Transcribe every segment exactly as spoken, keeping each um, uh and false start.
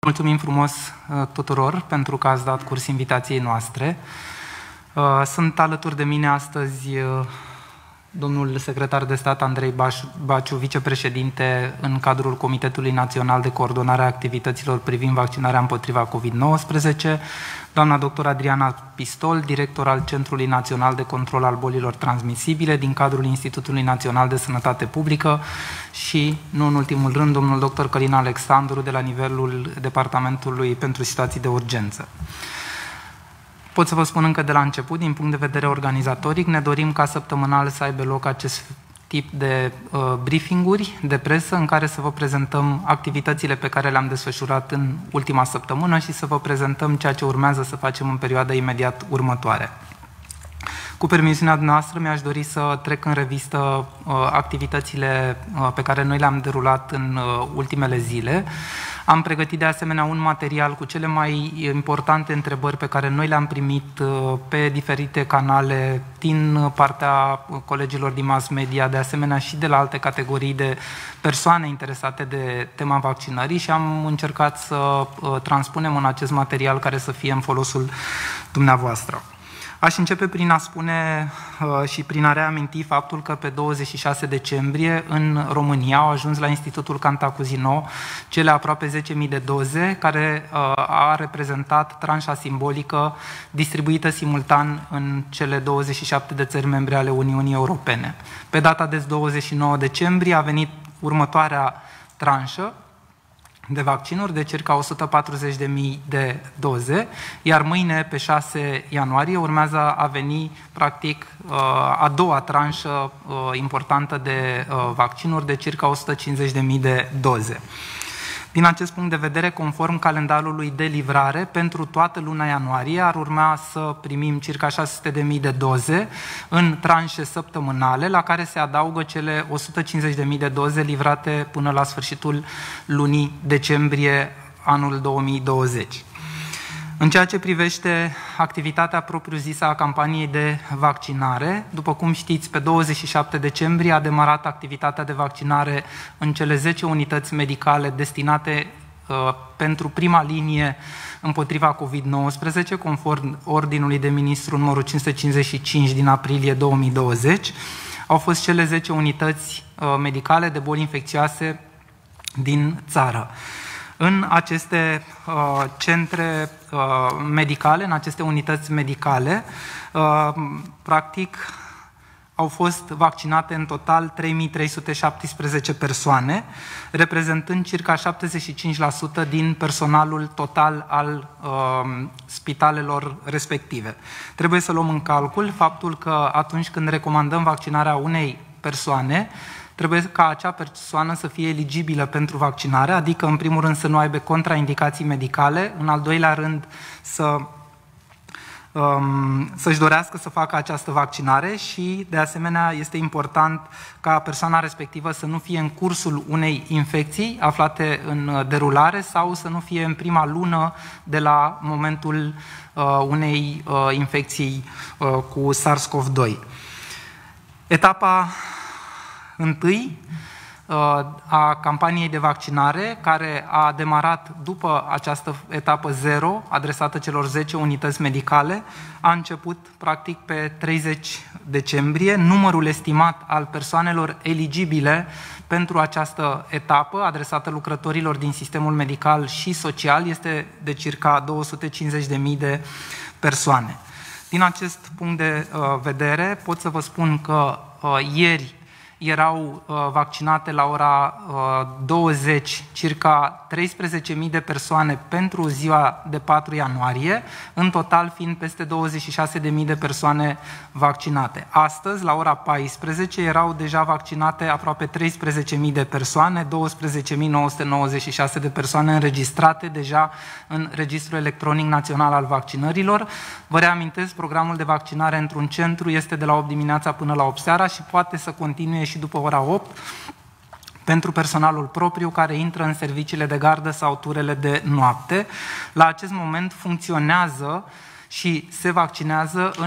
Mulțumim frumos tuturor pentru că ați dat curs invitației noastre. Sunt alături de mine astăzi domnul secretar de stat Andrei Baciu, vicepreședinte în cadrul Comitetului Național de Coordonare a Activităților privind vaccinarea împotriva COVID nouăsprezece, doamna doctor Adriana Pistol, director al Centrului Național de Control al Bolilor Transmisibile din cadrul Institutului Național de Sănătate Publică și, nu în ultimul rând, domnul doctor Călin Alexandru de la nivelul Departamentului pentru Situații de Urgență. Pot să vă spun încă de la început, din punct de vedere organizatoric, ne dorim ca săptămânal să aibă loc acest tip de uh, briefinguri de presă în care să vă prezentăm activitățile pe care le-am desfășurat în ultima săptămână și să vă prezentăm ceea ce urmează să facem în perioada imediat următoare. Cu permisiunea noastră, mi-aș dori să trec în revistă uh, activitățile uh, pe care noi le-am derulat în uh, ultimele zile. Am pregătit de asemenea un material cu cele mai importante întrebări pe care noi le-am primit uh, pe diferite canale din partea colegilor din mass media, de asemenea și de la alte categorii de persoane interesate de tema vaccinării și am încercat să uh, transpunem în acest material care să fie în folosul dumneavoastră. Aș începe prin a spune uh, și prin a reaminti faptul că pe douăzeci și șase decembrie în România au ajuns la Institutul Cantacuzino cele aproape zece mii de doze care uh, a reprezentat tranșa simbolică distribuită simultan în cele douăzeci și șapte de țări membre ale Uniunii Europene. Pe data de douăzeci și nouă decembrie a venit următoarea tranșă de vaccinuri de circa o sută patruzeci de mii de doze, iar mâine, pe șase ianuarie, urmează a veni, practic, a doua tranșă importantă de vaccinuri de circa o sută cincizeci de mii de doze. Din acest punct de vedere, conform calendarului de livrare, pentru toată luna ianuarie ar urma să primim circa șase sute de mii de doze în tranșe săptămânale, la care se adaugă cele o sută cincizeci de mii de doze livrate până la sfârșitul lunii decembrie anul două mii douăzeci. În ceea ce privește activitatea propriu-zisă a campaniei de vaccinare, după cum știți, pe douăzeci și șapte decembrie a demarat activitatea de vaccinare în cele zece unități medicale destinate uh, pentru prima linie împotriva COVID nouăsprezece, conform Ordinului de Ministru numărul cinci sute cincizeci și cinci din aprilie două mii douăzeci. Au fost cele zece unități uh, medicale de boli infecțioase din țară. În aceste uh, centre uh, medicale, în aceste unități medicale, uh, practic au fost vaccinate în total trei mii trei sute șaptesprezece persoane, reprezentând circa șaptezeci și cinci la sută din personalul total al uh, spitalelor respective. Trebuie să luăm în calcul faptul că atunci când recomandăm vaccinarea unei persoane, trebuie ca acea persoană să fie eligibilă pentru vaccinare, adică în primul rând să nu aibă contraindicații medicale, în al doilea rând să, um, să-și dorească să facă această vaccinare și de asemenea este important ca persoana respectivă să nu fie în cursul unei infecții aflate în derulare sau să nu fie în prima lună de la momentul uh, unei uh, infecții uh, cu SARS-CoV doi. Etapa întâi a campaniei de vaccinare, care a demarat după această etapă zero, adresată celor zece unități medicale, a început practic pe treizeci decembrie. Numărul estimat al persoanelor eligibile pentru această etapă, adresată lucrătorilor din sistemul medical și social, este de circa două sute cincizeci de mii de persoane. Din acest punct de vedere, pot să vă spun că ieri erau uh, vaccinate la ora uh, douăzeci circa treisprezece mii de persoane pentru ziua de patru ianuarie, în total fiind peste douăzeci și șase de mii de persoane vaccinate. Astăzi, la ora paisprezece, erau deja vaccinate aproape treisprezece mii de persoane, douăsprezece mii nouă sute nouăzeci și șase de persoane înregistrate deja în Registrul Electronic Național al Vaccinărilor. Vă reamintesc, programul de vaccinare într-un centru este de la opt dimineața până la opt seara și poate să continue și după ora opt pentru personalul propriu care intră în serviciile de gardă sau turele de noapte. La acest moment funcționează și se vaccinează în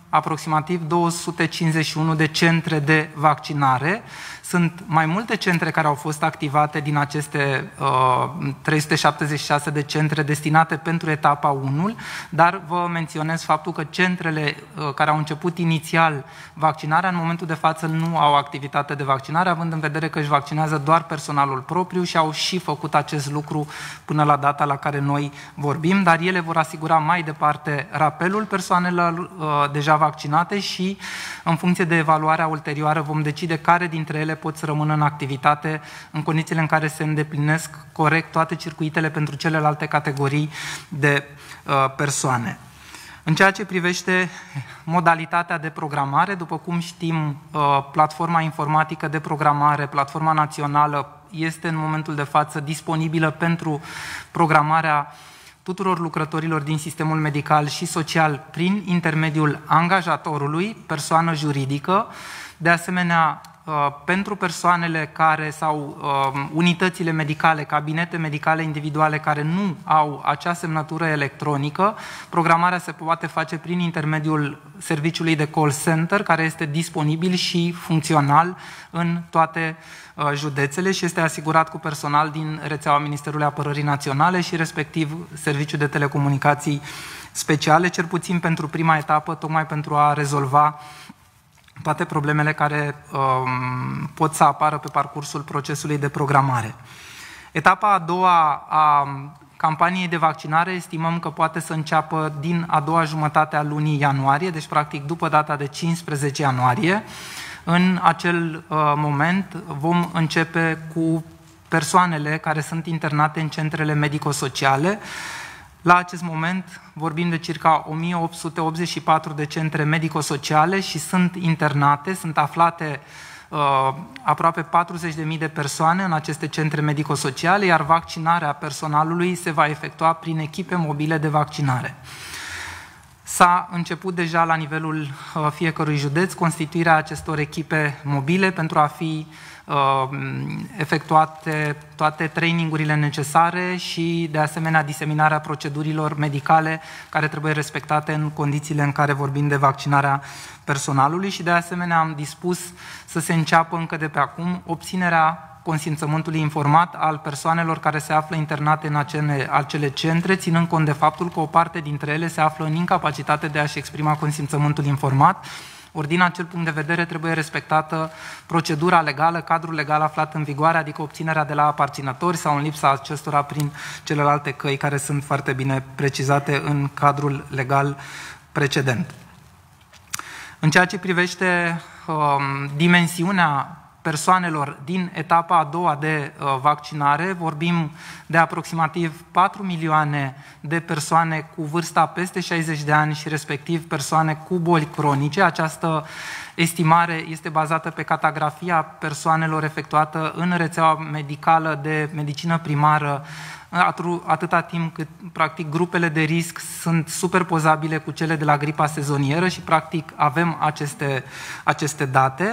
aproximativ două sute cincizeci și unu de centre de vaccinare. Sunt mai multe centre care au fost activate din aceste uh, trei sute șaptezeci și șase de centre destinate pentru etapa unu, dar vă menționez faptul că centrele uh, care au început inițial vaccinarea, în momentul de față nu au activitate de vaccinare, având în vedere că își vaccinează doar personalul propriu și au și făcut acest lucru până la data la care noi vorbim, dar ele vor asigura mai departe rapelul persoanelor uh, deja vaccinate și, în funcție de evaluarea ulterioară, vom decide care dintre ele pot să rămână în activitate în condițiile în care se îndeplinesc corect toate circuitele pentru celelalte categorii de uh, persoane. În ceea ce privește modalitatea de programare, după cum știm, uh, platforma informatică de programare, platforma națională, este în momentul de față disponibilă pentru programarea tuturor lucrătorilor din sistemul medical și social prin intermediul angajatorului, persoană juridică. De asemenea, pentru persoanele care sau uh, unitățile medicale, cabinete medicale individuale care nu au acea semnătură electronică, programarea se poate face prin intermediul serviciului de call center, care este disponibil și funcțional în toate uh, județele și este asigurat cu personal din rețeaua Ministerului Apărării Naționale și respectiv Serviciul de Telecomunicații Speciale, cel puțin pentru prima etapă, tocmai pentru a rezolva toate problemele care um, pot să apară pe parcursul procesului de programare. Etapa a doua a campaniei de vaccinare estimăm că poate să înceapă din a doua jumătate a lunii ianuarie, deci practic după data de cincisprezece ianuarie. În acel uh, moment vom începe cu persoanele care sunt internate în centrele medico-sociale. La acest moment vorbim de circa o mie opt sute optzeci și patru de centre medico-sociale și sunt internate, sunt aflate uh, aproape patruzeci de mii de persoane în aceste centre medico-sociale, iar vaccinarea personalului se va efectua prin echipe mobile de vaccinare. S-a început deja la nivelul uh, fiecărui județ constituirea acestor echipe mobile pentru a fi efectuate toate trainingurile necesare și, de asemenea, diseminarea procedurilor medicale care trebuie respectate în condițiile în care vorbim de vaccinarea personalului și, de asemenea, am dispus să se înceapă încă de pe acum obținerea consimțământului informat al persoanelor care se află internate în acele, acele centre, ținând cont de faptul că o parte dintre ele se află în incapacitate de a-și exprima consimțământul informat. Ori din acel punct de vedere trebuie respectată procedura legală, cadrul legal aflat în vigoare, adică obținerea de la aparținători sau în lipsa acestora prin celelalte căi care sunt foarte bine precizate în cadrul legal precedent. În ceea ce privește um, dimensiunea persoanelor din etapa a doua de uh, vaccinare, vorbim de aproximativ patru milioane de persoane cu vârsta peste șaizeci de ani și respectiv persoane cu boli cronice. Această estimare este bazată pe cartografia persoanelor efectuată în rețeaua medicală de medicină primară, atâta timp cât practic grupele de risc sunt superpozabile cu cele de la gripa sezonieră și practic avem aceste, aceste date.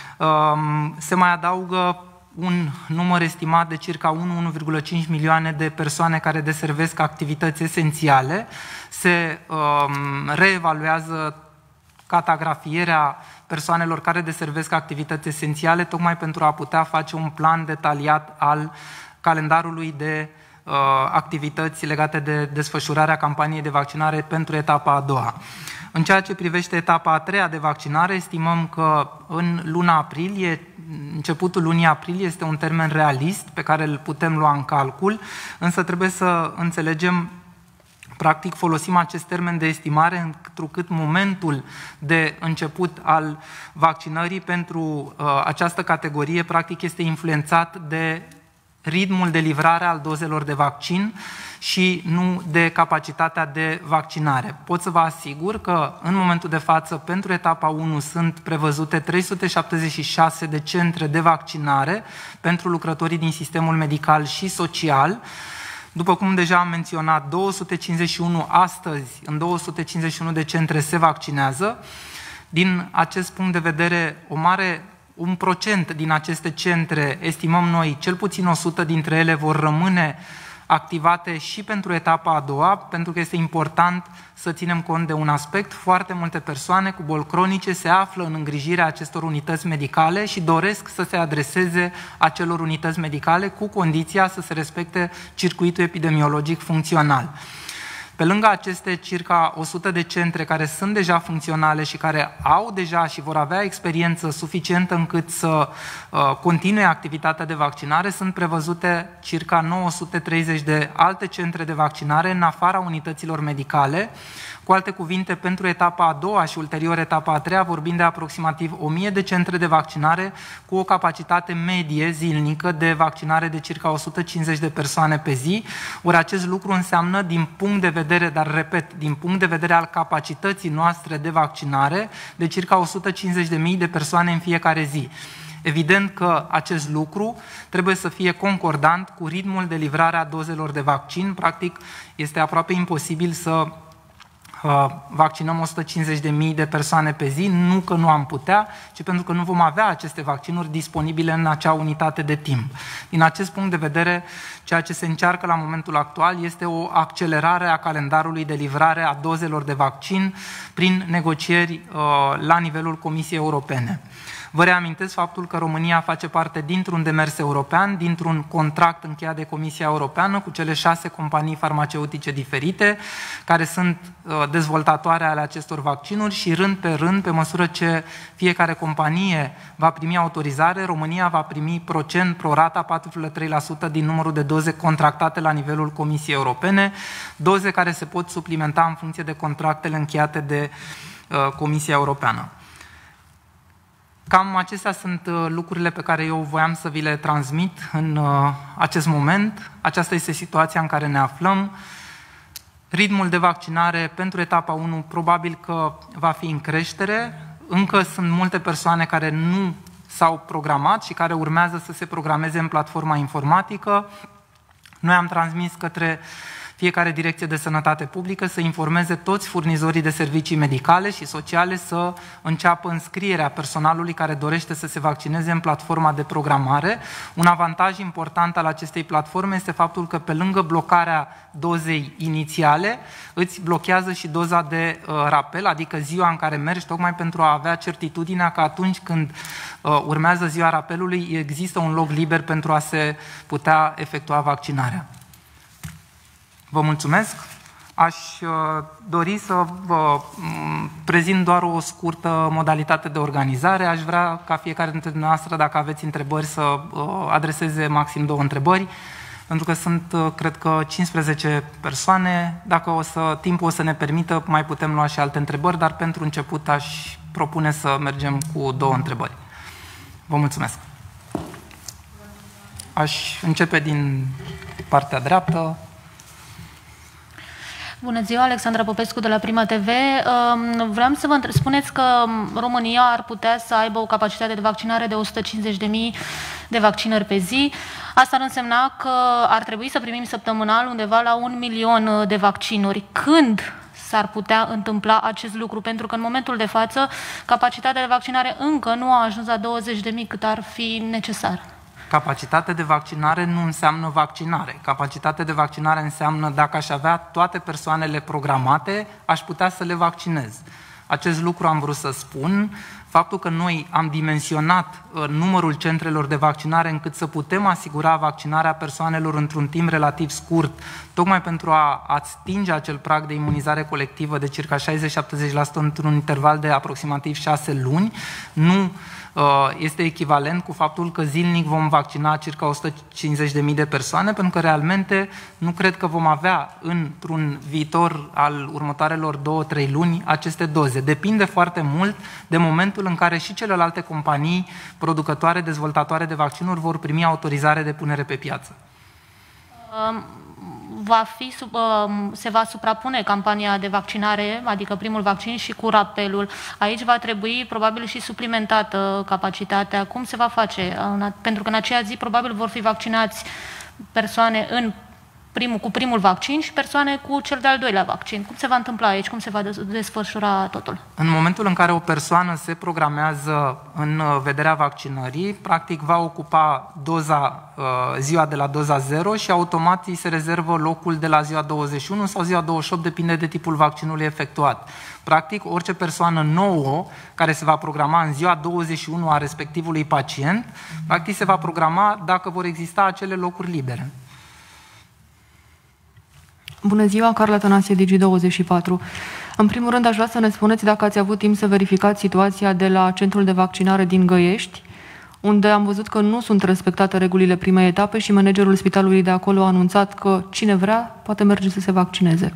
Se mai adaugă un număr estimat de circa unu - unu virgulă cinci milioane de persoane care deservesc activități esențiale. Se um, reevaluează cartografierea persoanelor care deservesc activități esențiale, tocmai pentru a putea face un plan detaliat al calendarului de uh, activități legate de desfășurarea campaniei de vaccinare pentru etapa a doua. În ceea ce privește etapa a treia de vaccinare, estimăm că în luna aprilie, începutul lunii aprilie este un termen realist pe care îl putem lua în calcul, însă trebuie să înțelegem, practic folosim acest termen de estimare întrucât momentul de început al vaccinării pentru uh, această categorie practic este influențat de ritmul de livrare al dozelor de vaccin și nu de capacitatea de vaccinare. Pot să vă asigur că în momentul de față pentru etapa unu sunt prevăzute trei sute șaptezeci și șase de centre de vaccinare pentru lucrătorii din sistemul medical și social. După cum deja am menționat, două sute cincizeci și unu astăzi, în două sute cincizeci și unu de centre se vaccinează. Din acest punct de vedere, o mare un procent din aceste centre, estimăm noi, cel puțin o sută dintre ele vor rămâne activate și pentru etapa a doua, pentru că este important să ținem cont de un aspect. Foarte multe persoane cu boli cronice se află în îngrijirea acestor unități medicale și doresc să se adreseze acelor unități medicale cu condiția să se respecte circuitul epidemiologic funcțional. Pe lângă aceste circa o sută de centre care sunt deja funcționale și care au deja și vor avea experiență suficientă încât să uh, continue activitatea de vaccinare, sunt prevăzute circa nouă sute treizeci de alte centre de vaccinare în afara unităților medicale. Cu alte cuvinte, pentru etapa a doua și ulterior etapa a treia vorbim de aproximativ o mie de centre de vaccinare cu o capacitate medie zilnică de vaccinare de circa o sută cincizeci de persoane pe zi. Ori acest lucru înseamnă din punct de vedere, dar repet, din punct de vedere al capacității noastre de vaccinare, de circa o sută cincizeci de mii de persoane în fiecare zi. Evident că acest lucru trebuie să fie concordant cu ritmul de livrare a dozelor de vaccin. Practic, este aproape imposibil să vaccinăm o sută cincizeci de mii de persoane pe zi, nu că nu am putea, ci pentru că nu vom avea aceste vaccinuri disponibile în acea unitate de timp. Din acest punct de vedere, ceea ce se încearcă la momentul actual este o accelerare a calendarului de livrare a dozelor de vaccin prin negocieri la nivelul Comisiei Europene. Vă reamintesc faptul că România face parte dintr-un demers european, dintr-un contract încheiat de Comisia Europeană cu cele șase companii farmaceutice diferite, care sunt dezvoltatoare ale acestor vaccinuri și rând pe rând, pe măsură ce fiecare companie va primi autorizare, România va primi procent pro rata patru virgulă trei la sută din numărul de doze contractate la nivelul Comisiei Europene, doze care se pot suplimenta în funcție de contractele încheiate de uh, Comisia Europeană. Cam acestea sunt lucrurile pe care eu voiam să vi le transmit în uh, acest moment. Aceasta este situația în care ne aflăm. Ritmul de vaccinare pentru etapa unu probabil că va fi în creștere. Încă sunt multe persoane care nu s-au programat și care urmează să se programeze în platforma informatică. Noi am transmis către fiecare direcție de sănătate publică să informeze toți furnizorii de servicii medicale și sociale să înceapă înscrierea personalului care dorește să se vaccineze în platforma de programare. Un avantaj important al acestei platforme este faptul că pe lângă blocarea dozei inițiale, îți blochează și doza de uh, rapel, adică ziua în care mergi, tocmai pentru a avea certitudinea că atunci când uh, urmează ziua rapelului există un loc liber pentru a se putea efectua vaccinarea. Vă mulțumesc. Aș dori să vă prezint doar o scurtă modalitate de organizare. Aș vrea ca fiecare dintre dumneavoastră, dacă aveți întrebări, să adreseze maxim două întrebări, pentru că sunt, cred că, cincisprezece persoane. Dacă o să, timpul o să ne permită, mai putem lua și alte întrebări, dar pentru început aș propune să mergem cu două întrebări. Vă mulțumesc. Aș începe din partea dreaptă. Bună ziua, Alexandra Popescu de la Prima T V. Vreau să vă spuneți că România ar putea să aibă o capacitate de vaccinare de o sută cincizeci de mii de vaccinări pe zi. Asta ar însemna că ar trebui să primim săptămânal undeva la un milion de vaccinuri. Când s-ar putea întâmpla acest lucru? Pentru că în momentul de față capacitatea de vaccinare încă nu a ajuns la douăzeci de mii cât ar fi necesar. Capacitate de vaccinare nu înseamnă vaccinare. Capacitate de vaccinare înseamnă dacă aș avea toate persoanele programate, aș putea să le vaccinez. Acest lucru am vrut să spun. Faptul că noi am dimensionat uh, numărul centrelor de vaccinare încât să putem asigura vaccinarea persoanelor într-un timp relativ scurt, tocmai pentru a atinge acel prag de imunizare colectivă de circa șaizeci la șaptezeci la sută într-un interval de aproximativ șase luni, nu este echivalent cu faptul că zilnic vom vaccina circa o sută cincizeci de mii de persoane, pentru că realmente nu cred că vom avea într-un viitor al următoarelor două, trei luni aceste doze. Depinde foarte mult de momentul în care și celelalte companii producătoare, dezvoltatoare de vaccinuri vor primi autorizare de punere pe piață. Um... Va fi, se va suprapune campania de vaccinare, adică primul vaccin și cu rapelul. Aici va trebui probabil și suplimentată capacitatea. Cum se va face? Pentru că în aceea zi probabil vor fi vaccinați persoane în primul, cu primul vaccin și persoane cu cel de-al doilea vaccin. Cum se va întâmpla aici? Cum se va desfășura totul? În momentul în care o persoană se programează în vederea vaccinării, practic va ocupa doza, ziua de la doza zero și automat îi se rezervă locul de la ziua douăzeci și unu sau ziua douăzeci și opt, depinde de tipul vaccinului efectuat. Practic, orice persoană nouă care se va programa în ziua douăzeci și unu a respectivului pacient, practic se va programa dacă vor exista acele locuri libere. Bună ziua, Carla Tănasie, Digi douăzeci și patru. În primul rând, aș vrea să ne spuneți dacă ați avut timp să verificați situația de la centrul de vaccinare din Găiești, unde am văzut că nu sunt respectate regulile primei etape și managerul spitalului de acolo a anunțat că cine vrea poate merge să se vaccineze.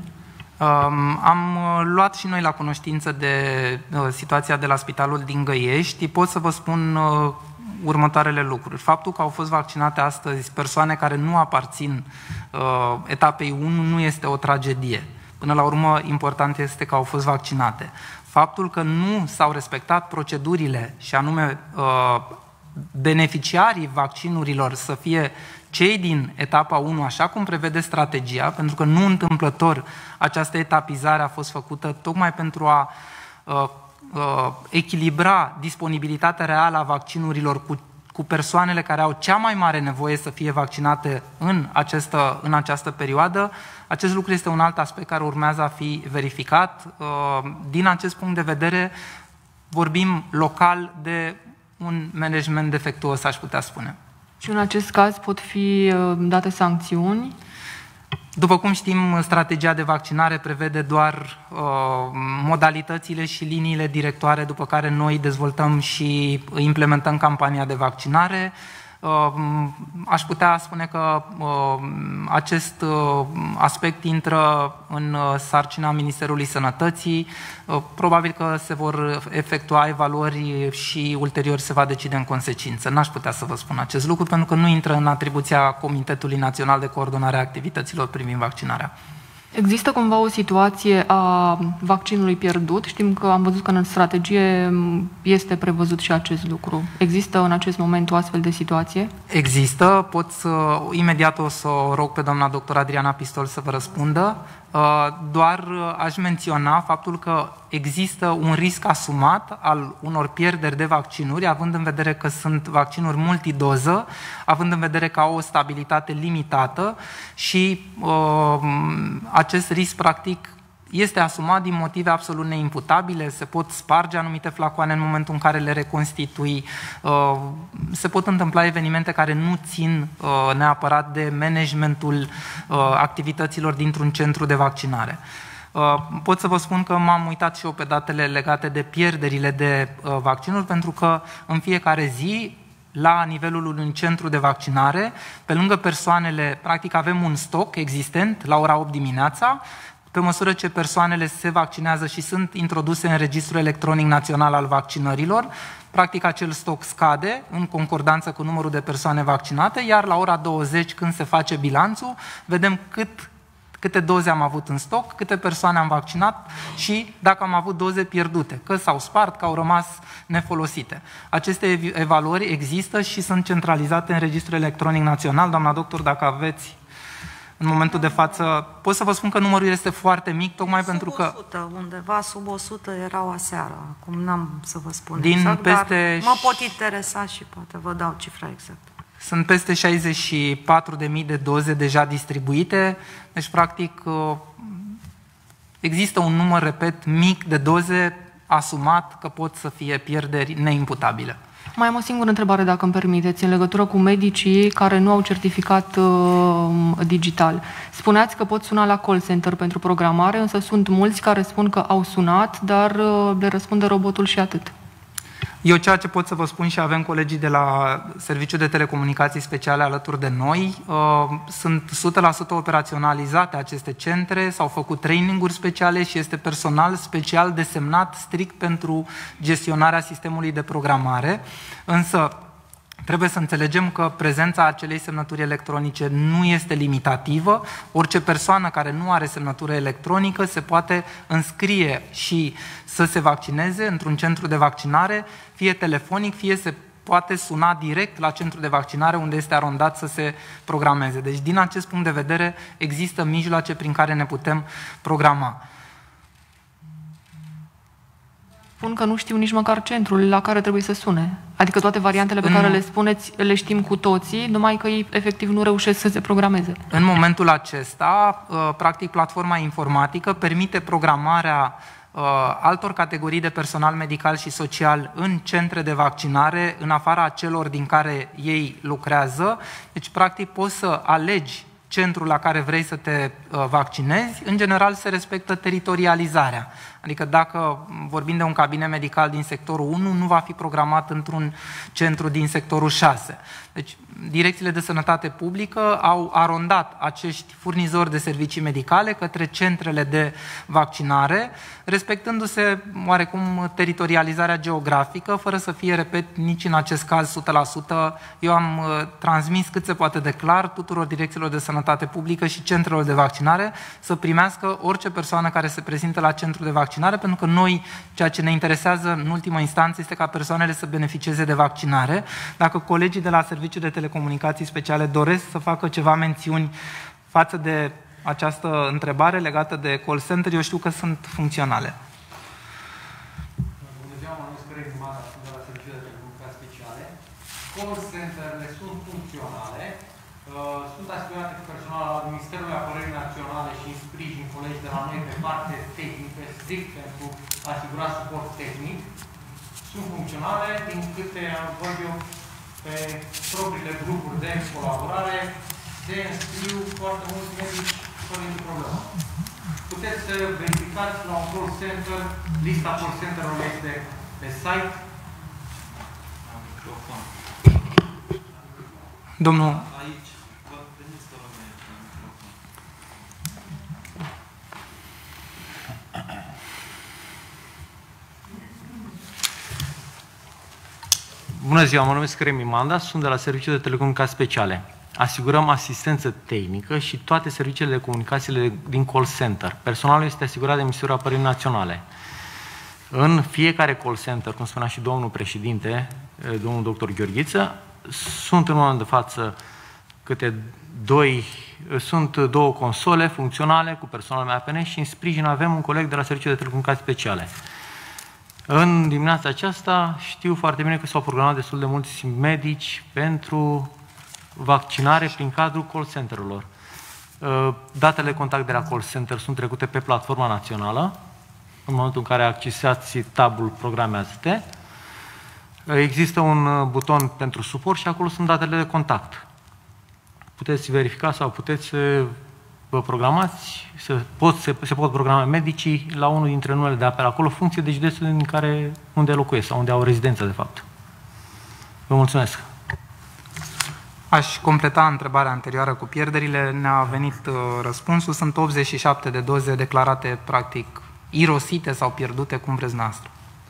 Um, am luat și noi la cunoștință de uh, situația de la spitalul din Găiești. Pot să vă spun uh, următoarele lucruri. Faptul că au fost vaccinate astăzi persoane care nu aparțin uh, etapei unu nu este o tragedie. Până la urmă, important este că au fost vaccinate. Faptul că nu s-au respectat procedurile și anume uh, beneficiarii vaccinurilor să fie cei din etapa unu, așa cum prevede strategia, pentru că nu întâmplător această etapizare a fost făcută tocmai pentru a uh, uh, echilibra disponibilitatea reală a vaccinurilor cu, cu persoanele care au cea mai mare nevoie să fie vaccinate în această, în această perioadă. Acest lucru este un alt aspect care urmează a fi verificat. Uh, din acest punct de vedere, vorbim local de un management defectuos, aș putea spune. Și în acest caz pot fi date sancțiuni? După cum știm, strategia de vaccinare prevede doar uh, modalitățile și liniile directoare, după care noi dezvoltăm și implementăm campania de vaccinare. Uh, aș putea spune că uh, acest uh, aspect intră în uh, sarcina Ministerului Sănătății. Uh, probabil că se vor efectua evaluări și ulterior se va decide în consecință. N-aș putea să vă spun acest lucru pentru că nu intră în atribuția Comitetului Național de Coordonare a Activităților privind vaccinarea. Există cumva o situație a vaccinului pierdut? Știm că am văzut că în strategie este prevăzut și acest lucru. Există în acest moment o astfel de situație? Există. Pot să, imediat o să o rog pe doamna doctor Adriana Pistol să vă răspundă. Doar aș menționa faptul că există un risc asumat al unor pierderi de vaccinuri, având în vedere că sunt vaccinuri multidoză, având în vedere că au o stabilitate limitată și uh, acest risc practic este asumat din motive absolut neimputabile, se pot sparge anumite flacoane în momentul în care le reconstitui, uh, se pot întâmpla evenimente care nu țin uh, neapărat de managementul uh, activităților dintr-un centru de vaccinare. Uh, pot să vă spun că m-am uitat și eu pe datele legate de pierderile de uh, vaccinuri, pentru că în fiecare zi, la nivelul unui centru de vaccinare, pe lângă persoanele, practic avem un stoc existent la ora opt dimineața. Pe măsură ce persoanele se vaccinează și sunt introduse în Registrul Electronic Național al Vaccinărilor, practic acel stoc scade în concordanță cu numărul de persoane vaccinate, iar la ora douăzeci, când se face bilanțul, vedem cât, câte doze am avut în stoc, câte persoane am vaccinat și dacă am avut doze pierdute, că s-au spart, că au rămas nefolosite. Aceste evaluări există și sunt centralizate în Registrul Electronic Național. Doamna doctor, dacă aveți în momentul de față, pot să vă spun că numărul este foarte mic, tocmai sub pentru că... o sută, undeva sub o sută erau aseară, acum n-am să vă spun din exact, peste... dar mă pot interesa și poate vă dau cifra exactă. Sunt peste șaizeci și patru de mii de doze deja distribuite, deci practic există un număr, repet, mic de doze asumat că pot să fie pierderi neimputabile. Mai am o singură întrebare, dacă îmi permiteți, în legătură cu medicii care nu au certificat uh, digital. Spuneați că pot suna la call center pentru programare, însă sunt mulți care spun că au sunat, dar uh, le răspunde robotul și atât. Eu ceea ce pot să vă spun și avem colegii de la Serviciul de Telecomunicații Speciale alături de noi, uh, sunt o sută la sută operaționalizate aceste centre, s-au făcut traininguri speciale și este personal special desemnat strict pentru gestionarea sistemului de programare, însă trebuie să înțelegem că prezența acelei semnături electronice nu este limitativă. Orice persoană care nu are semnătură electronică se poate înscrie și să se vaccineze într-un centru de vaccinare, fie telefonic, fie se poate suna direct la centru de vaccinare unde este arondat să se programeze. Deci, din acest punct de vedere, există mijloace prin care ne putem programa. Spun că nu știu nici măcar centrul la care trebuie să sune. Adică toate variantele pe în... care le spuneți le știm cu toții, numai că ei efectiv nu reușesc să se programeze. În momentul acesta, practic, platforma informatică permite programarea altor categorii de personal medical și social în centre de vaccinare, în afara celor din care ei lucrează. Deci, practic, poți să alegi centrul la care vrei să te vaccinezi. În general, se respectă teritorializarea. Adică dacă vorbim de un cabinet medical din sectorul unu, nu va fi programat într-un centru din sectorul șase. Deci, direcțiile de sănătate publică au arondat acești furnizori de servicii medicale către centrele de vaccinare, respectându-se oarecum teritorializarea geografică, fără să fie, repet, nici în acest caz o sută la sută. Eu am uh, transmis cât se poate de clar tuturor direcțiilor de sănătate publică și centrelor de vaccinare să primească orice persoană care se prezintă la centrul de vaccinare, pentru că noi, ceea ce ne interesează în ultimă instanță este ca persoanele să beneficieze de vaccinare. Dacă colegii de la Serviciul de Telecomunicații Speciale doresc să facă ceva mențiuni față de această întrebare legată de call center, eu știu că sunt funcționale. Bună ziua, mă numesc Cărăi Mara, sunt de la Serviciul de Telecomunicații Speciale. Call centerele sunt funcționale, sunt asigurate cu personal al Ministerului Apărării Naționale și în sprijin colegi de la noi pe parte tehnică, strict pentru a asigura suport tehnic. Sunt funcționale, din câte văd eu pe propriile grupuri de colaborare, se înscriu foarte mulți medici fără nicio problemă. Puteți să verificați la un call center, lista call center-ului este pe site. Domnul... Aici, veniți să rămâne microfon. Bună ziua, mă numesc Remi Manda, sunt de la Serviciul de Telecomunicații Speciale. Asigurăm asistență tehnică și toate serviciile de comunicațiile din call center. Personalul este asigurat de Ministerul Apărării Naționale. În fiecare call center, cum spunea și domnul președinte, domnul doctor Gheorghiță, sunt în momentul de față câte doi, sunt două console funcționale cu personal M A P N și în sprijin avem un coleg de la Serviciul de Telecomunicații Speciale. În dimineața aceasta știu foarte bine că s-au programat destul de mulți medici pentru vaccinare prin cadrul call center-urilor. Datele de contact de la call center sunt trecute pe platforma națională. În momentul în care accesați tabul Programează-te, există un buton pentru suport și acolo sunt datele de contact. Puteți verifica sau puteți să vă programați, să pot, se, se pot programa medicii la unul dintre numele de apel acolo, funcție de județul în care, unde locuiesc sau unde au rezidență, de fapt. Vă mulțumesc. Aș completa întrebarea anterioară cu pierderile. Ne-a venit uh, răspunsul. Sunt optzeci și șapte de doze declarate, practic, irosite sau pierdute, cum vreți noastră.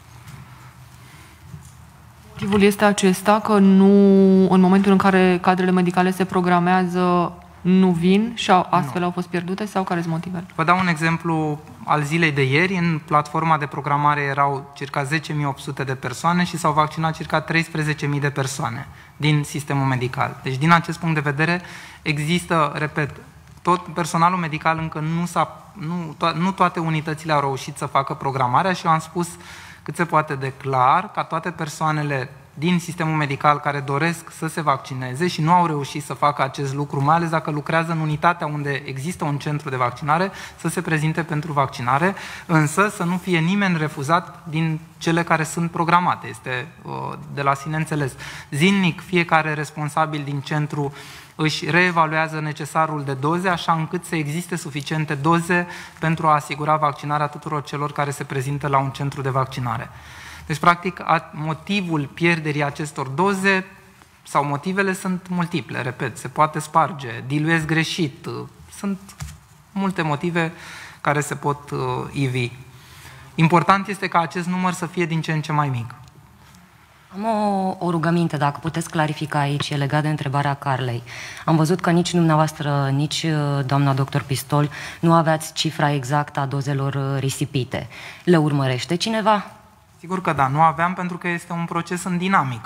Motivul este acesta că nu, în momentul în care cadrele medicale se programează, nu vin și astfel nu. Au fost pierdute sau care sunt motivele? Vă dau un exemplu al zilei de ieri. În platforma de programare erau circa zece mii opt sute de persoane și s-au vaccinat circa treisprezece mii de persoane din sistemul medical. Deci, din acest punct de vedere, există, repet, tot personalul medical încă nu s-a, nu, to- nu toate unitățile au reușit să facă programarea și eu am spus cât se poate de clar ca toate persoanele din sistemul medical care doresc să se vaccineze și nu au reușit să facă acest lucru, mai ales dacă lucrează în unitatea unde există un centru de vaccinare, să se prezinte pentru vaccinare, însă să nu fie nimeni refuzat din cele care sunt programate. Este uh, de la sine înțeles. Zilnic, fiecare responsabil din centru își reevaluează necesarul de doze, așa încât să existe suficiente doze pentru a asigura vaccinarea tuturor celor care se prezintă la un centru de vaccinare. Deci, practic, motivul pierderii acestor doze sau motivele sunt multiple, repet, se poate sparge, diluez greșit, sunt multe motive care se pot uh, ivi. Important este ca acest număr să fie din ce în ce mai mic. Am o, o rugăminte, dacă puteți clarifica aici, legat de întrebarea Carlei. Am văzut că nici dumneavoastră, nici doamna doctor Pistol nu aveați cifra exactă a dozelor risipite. Le urmărește cineva? Sigur că da, nu aveam pentru că este un proces în dinamică.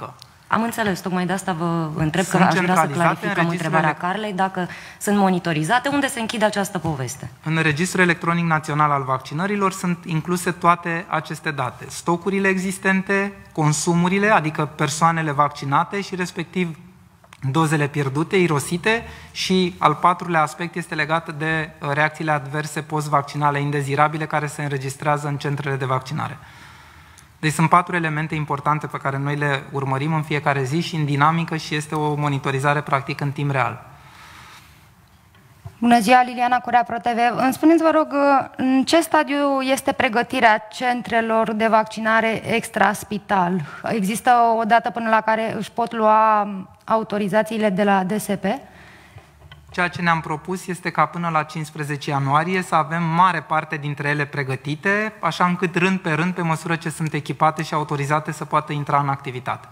Am înțeles, tocmai de asta vă întreb, Sunt că aș vrea să clarificăm în întrebarea Carlei, dacă sunt monitorizate, unde se închide această poveste? În Registrul Electronic Național al Vaccinărilor sunt incluse toate aceste date. Stocurile existente, consumurile, adică persoanele vaccinate și respectiv dozele pierdute, irosite, și al patrulea aspect este legat de reacțiile adverse post-vaccinale indezirabile care se înregistrează în centrele de vaccinare. Deci sunt patru elemente importante pe care noi le urmărim în fiecare zi și în dinamică și este o monitorizare practic în timp real. Bună ziua, Liliana Curea, ProTV. Îmi spuneți, vă rog, în ce stadiu este pregătirea centrelor de vaccinare extra-spital? Există o dată până la care își pot lua autorizațiile de la D S P? Ceea ce ne-am propus este ca până la cincisprezece ianuarie să avem mare parte dintre ele pregătite, așa încât rând pe rând, pe măsură ce sunt echipate și autorizate, să poată intra în activitate.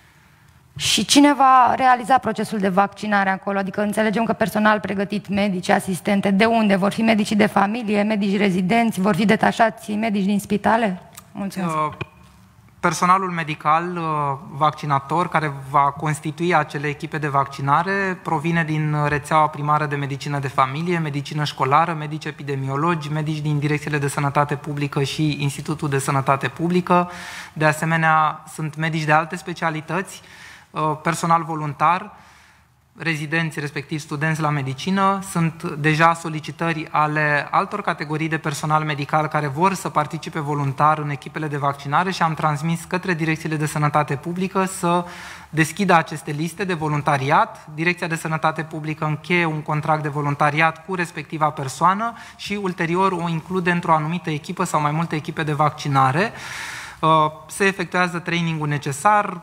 Și cine va realiza procesul de vaccinare acolo? Adică înțelegem că personal pregătit, medici, asistente, de unde? Vor fi medicii de familie, medici rezidenți, vor fi detașați medici din spitale? Mulțumesc. Uh, personalul medical uh, vaccinator care va constitui acele echipe de vaccinare provine din rețeaua primară de medicină de familie, medicină școlară, medici epidemiologi, medici din direcțiile de sănătate publică și Institutul de Sănătate Publică. De asemenea, sunt medici de alte specialități, personal voluntar, rezidenți, respectiv studenți la medicină. Sunt deja solicitări ale altor categorii de personal medical care vor să participe voluntar în echipele de vaccinare și am transmis către direcțiile de sănătate publică să deschidă aceste liste de voluntariat. Direcția de sănătate publică încheie un contract de voluntariat cu respectiva persoană și ulterior o include într-o anumită echipă sau mai multe echipe de vaccinare. Se efectuează trainingul necesar,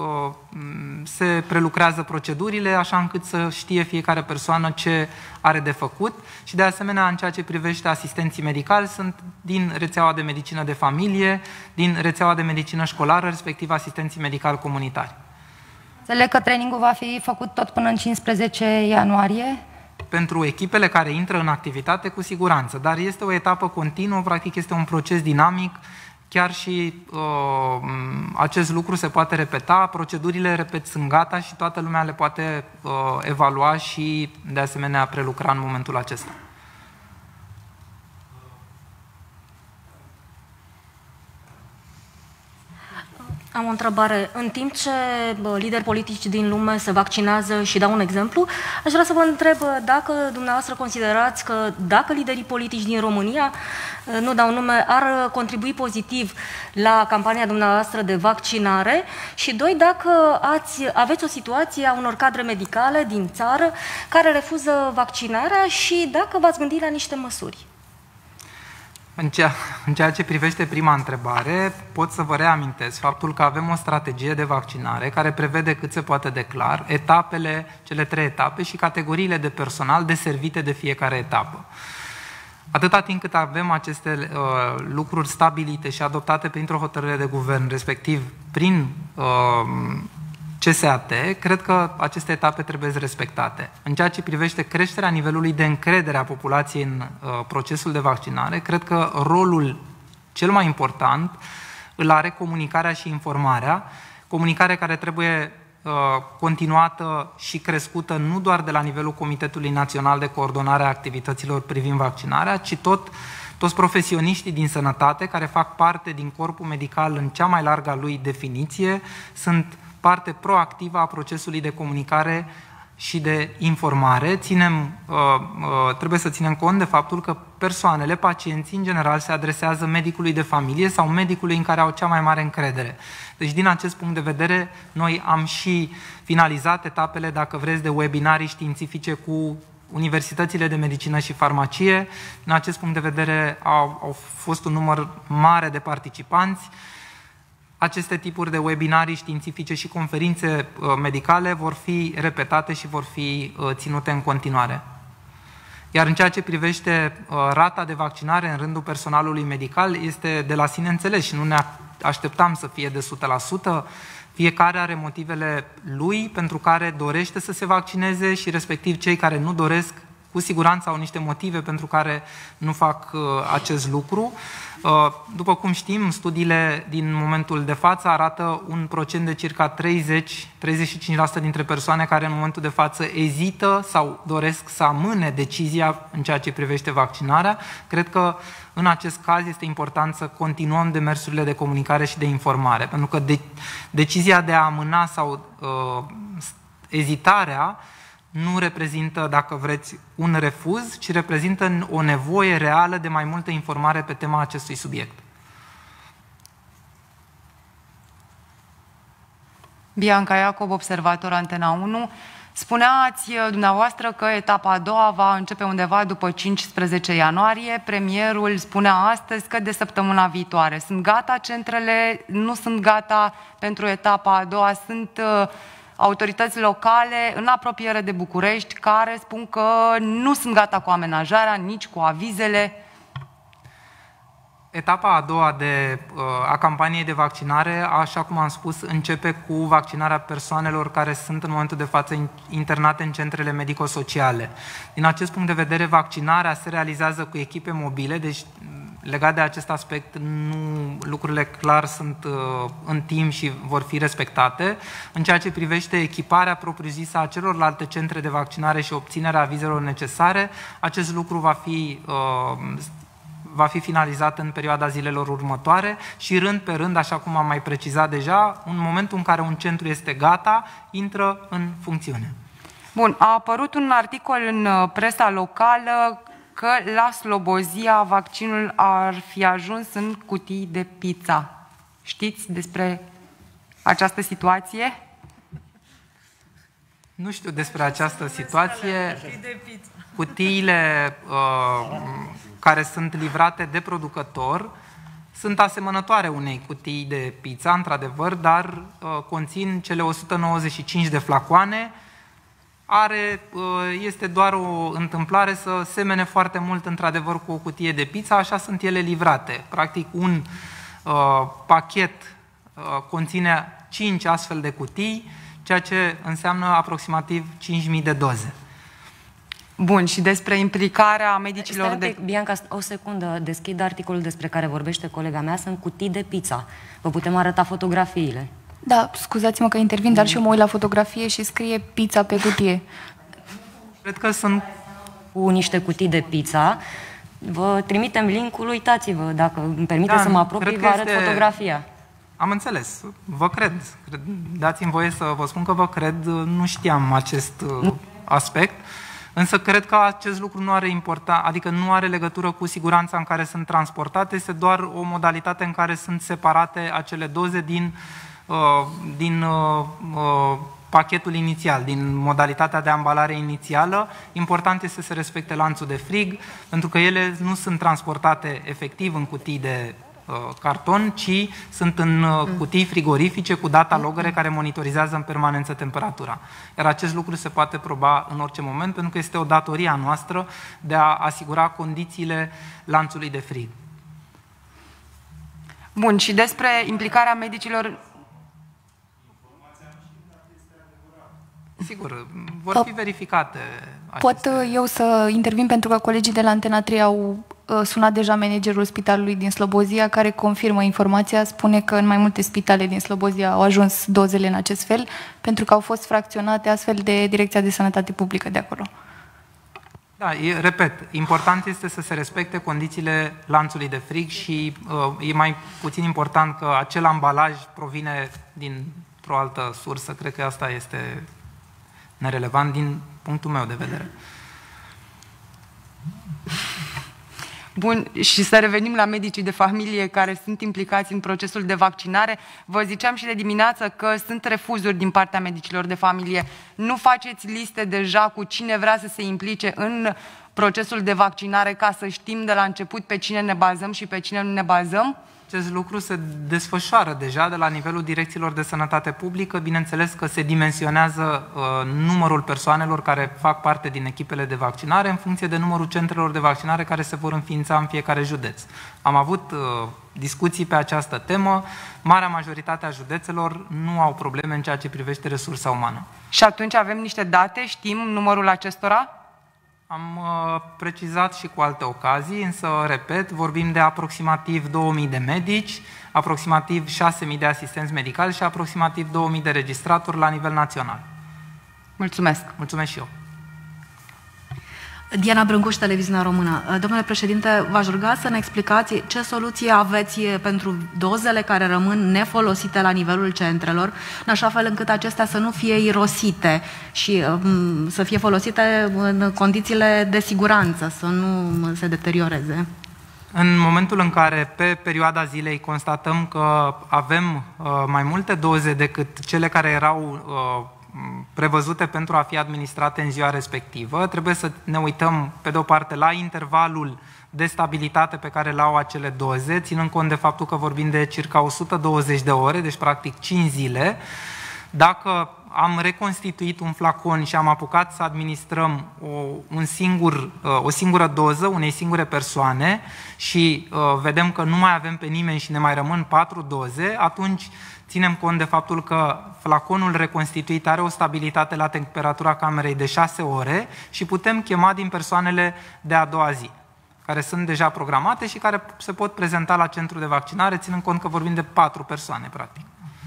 se prelucrează procedurile așa încât să știe fiecare persoană ce are de făcut și de asemenea în ceea ce privește asistenții medicali sunt din rețeaua de medicină de familie, din rețeaua de medicină școlară, respectiv asistenții medicali comunitari. Înțeleg că trainingul va fi făcut tot până în cincisprezece ianuarie? Pentru echipele care intră în activitate, cu siguranță, dar este o etapă continuă, practic este un proces dinamic. Chiar și uh, acest lucru se poate repeta, procedurile, repet, sunt gata și toată lumea le poate uh, evalua și, de asemenea, prelucra în momentul acesta. Am o întrebare. În timp ce lideri politici din lume se vaccinează și dau un exemplu, aș vrea să vă întreb dacă dumneavoastră considerați că dacă liderii politici din România, nu dau nume, ar contribui pozitiv la campania dumneavoastră de vaccinare și, doi, dacă ați, aveți o situație a unor cadre medicale din țară care refuză vaccinarea și dacă v-ați gândit la niște măsuri. În ceea, în ceea ce privește prima întrebare, pot să vă reamintesc faptul că avem o strategie de vaccinare care prevede cât se poate de clar etapele, cele trei etape și categoriile de personal deservite de fiecare etapă. Atâta timp cât avem aceste uh, lucruri stabilite și adoptate printr-o hotărâre de guvern, respectiv prin uh, C S A T, cred că aceste etape trebuie respectate. În ceea ce privește creșterea nivelului de încredere a populației în uh, procesul de vaccinare, cred că rolul cel mai important îl are comunicarea și informarea, comunicare care trebuie uh, continuată și crescută nu doar de la nivelul Comitetului Național de Coordonare a Activităților privind vaccinarea, ci tot toți profesioniștii din sănătate care fac parte din corpul medical în cea mai largă a lui definiție, sunt parte proactivă a procesului de comunicare și de informare. Ținem, uh, uh, trebuie să ținem cont de faptul că persoanele, pacienții, în general, se adresează medicului de familie sau medicului în care au cea mai mare încredere. Deci, din acest punct de vedere, noi am și finalizat etapele, dacă vreți, de webinarii științifice cu universitățile de medicină și farmacie. În acest punct de vedere au, au fost un număr mare de participanți. Aceste tipuri de webinarii științifice și conferințe medicale vor fi repetate și vor fi ținute în continuare. Iar în ceea ce privește rata de vaccinare în rândul personalului medical, este de la sine înțeles și nu ne așteptam să fie de o sută la sută. Fiecare are motivele lui pentru care dorește să se vaccineze și respectiv cei care nu doresc cu siguranță au niște motive pentru care nu fac acest lucru. După cum știm, studiile din momentul de față arată un procent de circa treizeci - treizeci și cinci la sută dintre persoane care în momentul de față ezită sau doresc să amâne decizia în ceea ce privește vaccinarea. Cred că în acest caz este important să continuăm demersurile de comunicare și de informare, pentru că de, decizia de a amâna sau uh, ezitarea nu reprezintă, dacă vreți, un refuz, ci reprezintă o nevoie reală de mai multă informare pe tema acestui subiect. Bianca Iacob, observator Antena unu. Spuneați dumneavoastră că etapa a doua va începe undeva după cincisprezece ianuarie. Premierul spunea astăzi că de săptămâna viitoare. Sunt gata centrele? Nu sunt gata pentru etapa a doua? Sunt uh, autorități locale în apropiere de București care spun că nu sunt gata cu amenajarea, nici cu avizele. Etapa a doua de, a campaniei de vaccinare, așa cum am spus, începe cu vaccinarea persoanelor care sunt în momentul de față internate în centrele medico-sociale. Din acest punct de vedere, vaccinarea se realizează cu echipe mobile, deci legat de acest aspect, nu, lucrurile clar sunt uh, în timp și vor fi respectate. În ceea ce privește echiparea propriu-zisă a celorlalte centre de vaccinare și obținerea avizelor necesare, acest lucru va fi, uh, va fi finalizat în perioada zilelor următoare și rând pe rând, așa cum am mai precizat deja, în momentul în care un centru este gata, intră în funcțiune. Bun, a apărut un articol în presa locală că la Slobozia vaccinul ar fi ajuns în cutii de pizza. Știți despre această situație? Nu știu despre această situație. Cutiile uh, care sunt livrate de producător sunt asemănătoare unei cutii de pizza, într-adevăr, dar uh, conțin cele o sută nouăzeci și cinci de flacoane. Are, este doar o întâmplare să semene foarte mult, într-adevăr, cu o cutie de pizza, așa sunt ele livrate. Practic, un uh, pachet uh, conține cinci astfel de cutii, ceea ce înseamnă aproximativ cinci mii de doze. Bun, și despre implicarea medicilor Stai de... Bianca, o secundă, deschid articolul despre care vorbește colega mea, sunt cutii de pizza. Vă putem arăta fotografiile. Da, scuzați-mă că intervin, dar și eu mă uit la fotografie și scrie pizza pe cutie. Cred că sunt cu niște cutii de pizza. Vă trimitem link-ul, uitați-vă, dacă îmi permite da, să mă apropii, vă arăt este... fotografia. Am înțeles, vă cred. Dați-mi voie să vă spun că vă cred, nu știam acest aspect, însă cred că acest lucru nu are important, adică nu are legătură cu siguranța în care sunt transportate, este doar o modalitate în care sunt separate acele doze din din uh, uh, pachetul inițial, din modalitatea de ambalare inițială. Important este să se respecte lanțul de frig, pentru că ele nu sunt transportate efectiv în cutii de uh, carton, ci sunt în uh, cutii frigorifice cu data logere care monitorizează în permanență temperatura. Iar acest lucru se poate proba în orice moment, pentru că este o datorie a noastră de a asigura condițiile lanțului de frig. Bun, și despre implicarea medicilor... Sigur, vor fi verificate. Pot aceste... eu să intervin pentru că colegii de la Antena trei au sunat deja managerul spitalului din Slobozia care confirmă informația, spune că în mai multe spitale din Slobozia au ajuns dozele în acest fel pentru că au fost fracționate astfel de Direcția de Sănătate Publică de acolo. Da, e, repet, important este să se respecte condițiile lanțului de frig și uh, e mai puțin important că acel ambalaj provine dintr-o altă sursă. Cred că asta este nerelevant din punctul meu de vedere. Bun, și să revenim la medicii de familie care sunt implicați în procesul de vaccinare. Vă ziceam și de dimineață că sunt refuzuri din partea medicilor de familie. Nu faceți liste deja cu cine vrea să se implice în procesul de vaccinare ca să știm de la început pe cine ne bazăm și pe cine nu ne bazăm? Acest lucru se desfășoară deja de la nivelul direcțiilor de sănătate publică. Bineînțeles că se dimensionează uh, numărul persoanelor care fac parte din echipele de vaccinare în funcție de numărul centrelor de vaccinare care se vor înființa în fiecare județ. Am avut uh, discuții pe această temă. Marea majoritate a județelor nu au probleme în ceea ce privește resursa umană. Și atunci avem niște date, știm numărul acestora? Am uh, precizat și cu alte ocazii, însă, repet, vorbim de aproximativ două mii de medici, aproximativ șase mii de asistenți medicali și aproximativ două mii de registratori la nivel național. Mulțumesc! Mulțumesc și eu! Diana Brâncuș, Televiziunea Română. Domnule președinte, v-aș ruga să ne explicați ce soluție aveți pentru dozele care rămân nefolosite la nivelul centrelor, în așa fel încât acestea să nu fie irosite și um, să fie folosite în condițiile de siguranță, să nu se deterioreze. În momentul în care pe perioada zilei constatăm că avem uh, mai multe doze decât cele care erau uh, prevăzute pentru a fi administrate în ziua respectivă, trebuie să ne uităm, pe de-o parte, la intervalul de stabilitate pe care l-au acele doze, ținând cont de faptul că vorbim de circa o sută douăzeci de ore, deci practic cinci zile. Dacă am reconstituit un flacon și am apucat să administrăm o, un singur, o singură doză unei singure persoane și uh, vedem că nu mai avem pe nimeni și ne mai rămân patru doze, atunci ținem cont de faptul că flaconul reconstituit are o stabilitate la temperatura camerei de șase ore și putem chema din persoanele de a doua zi, care sunt deja programate și care se pot prezenta la centru de vaccinare, ținând cont că vorbim de patru persoane, practic.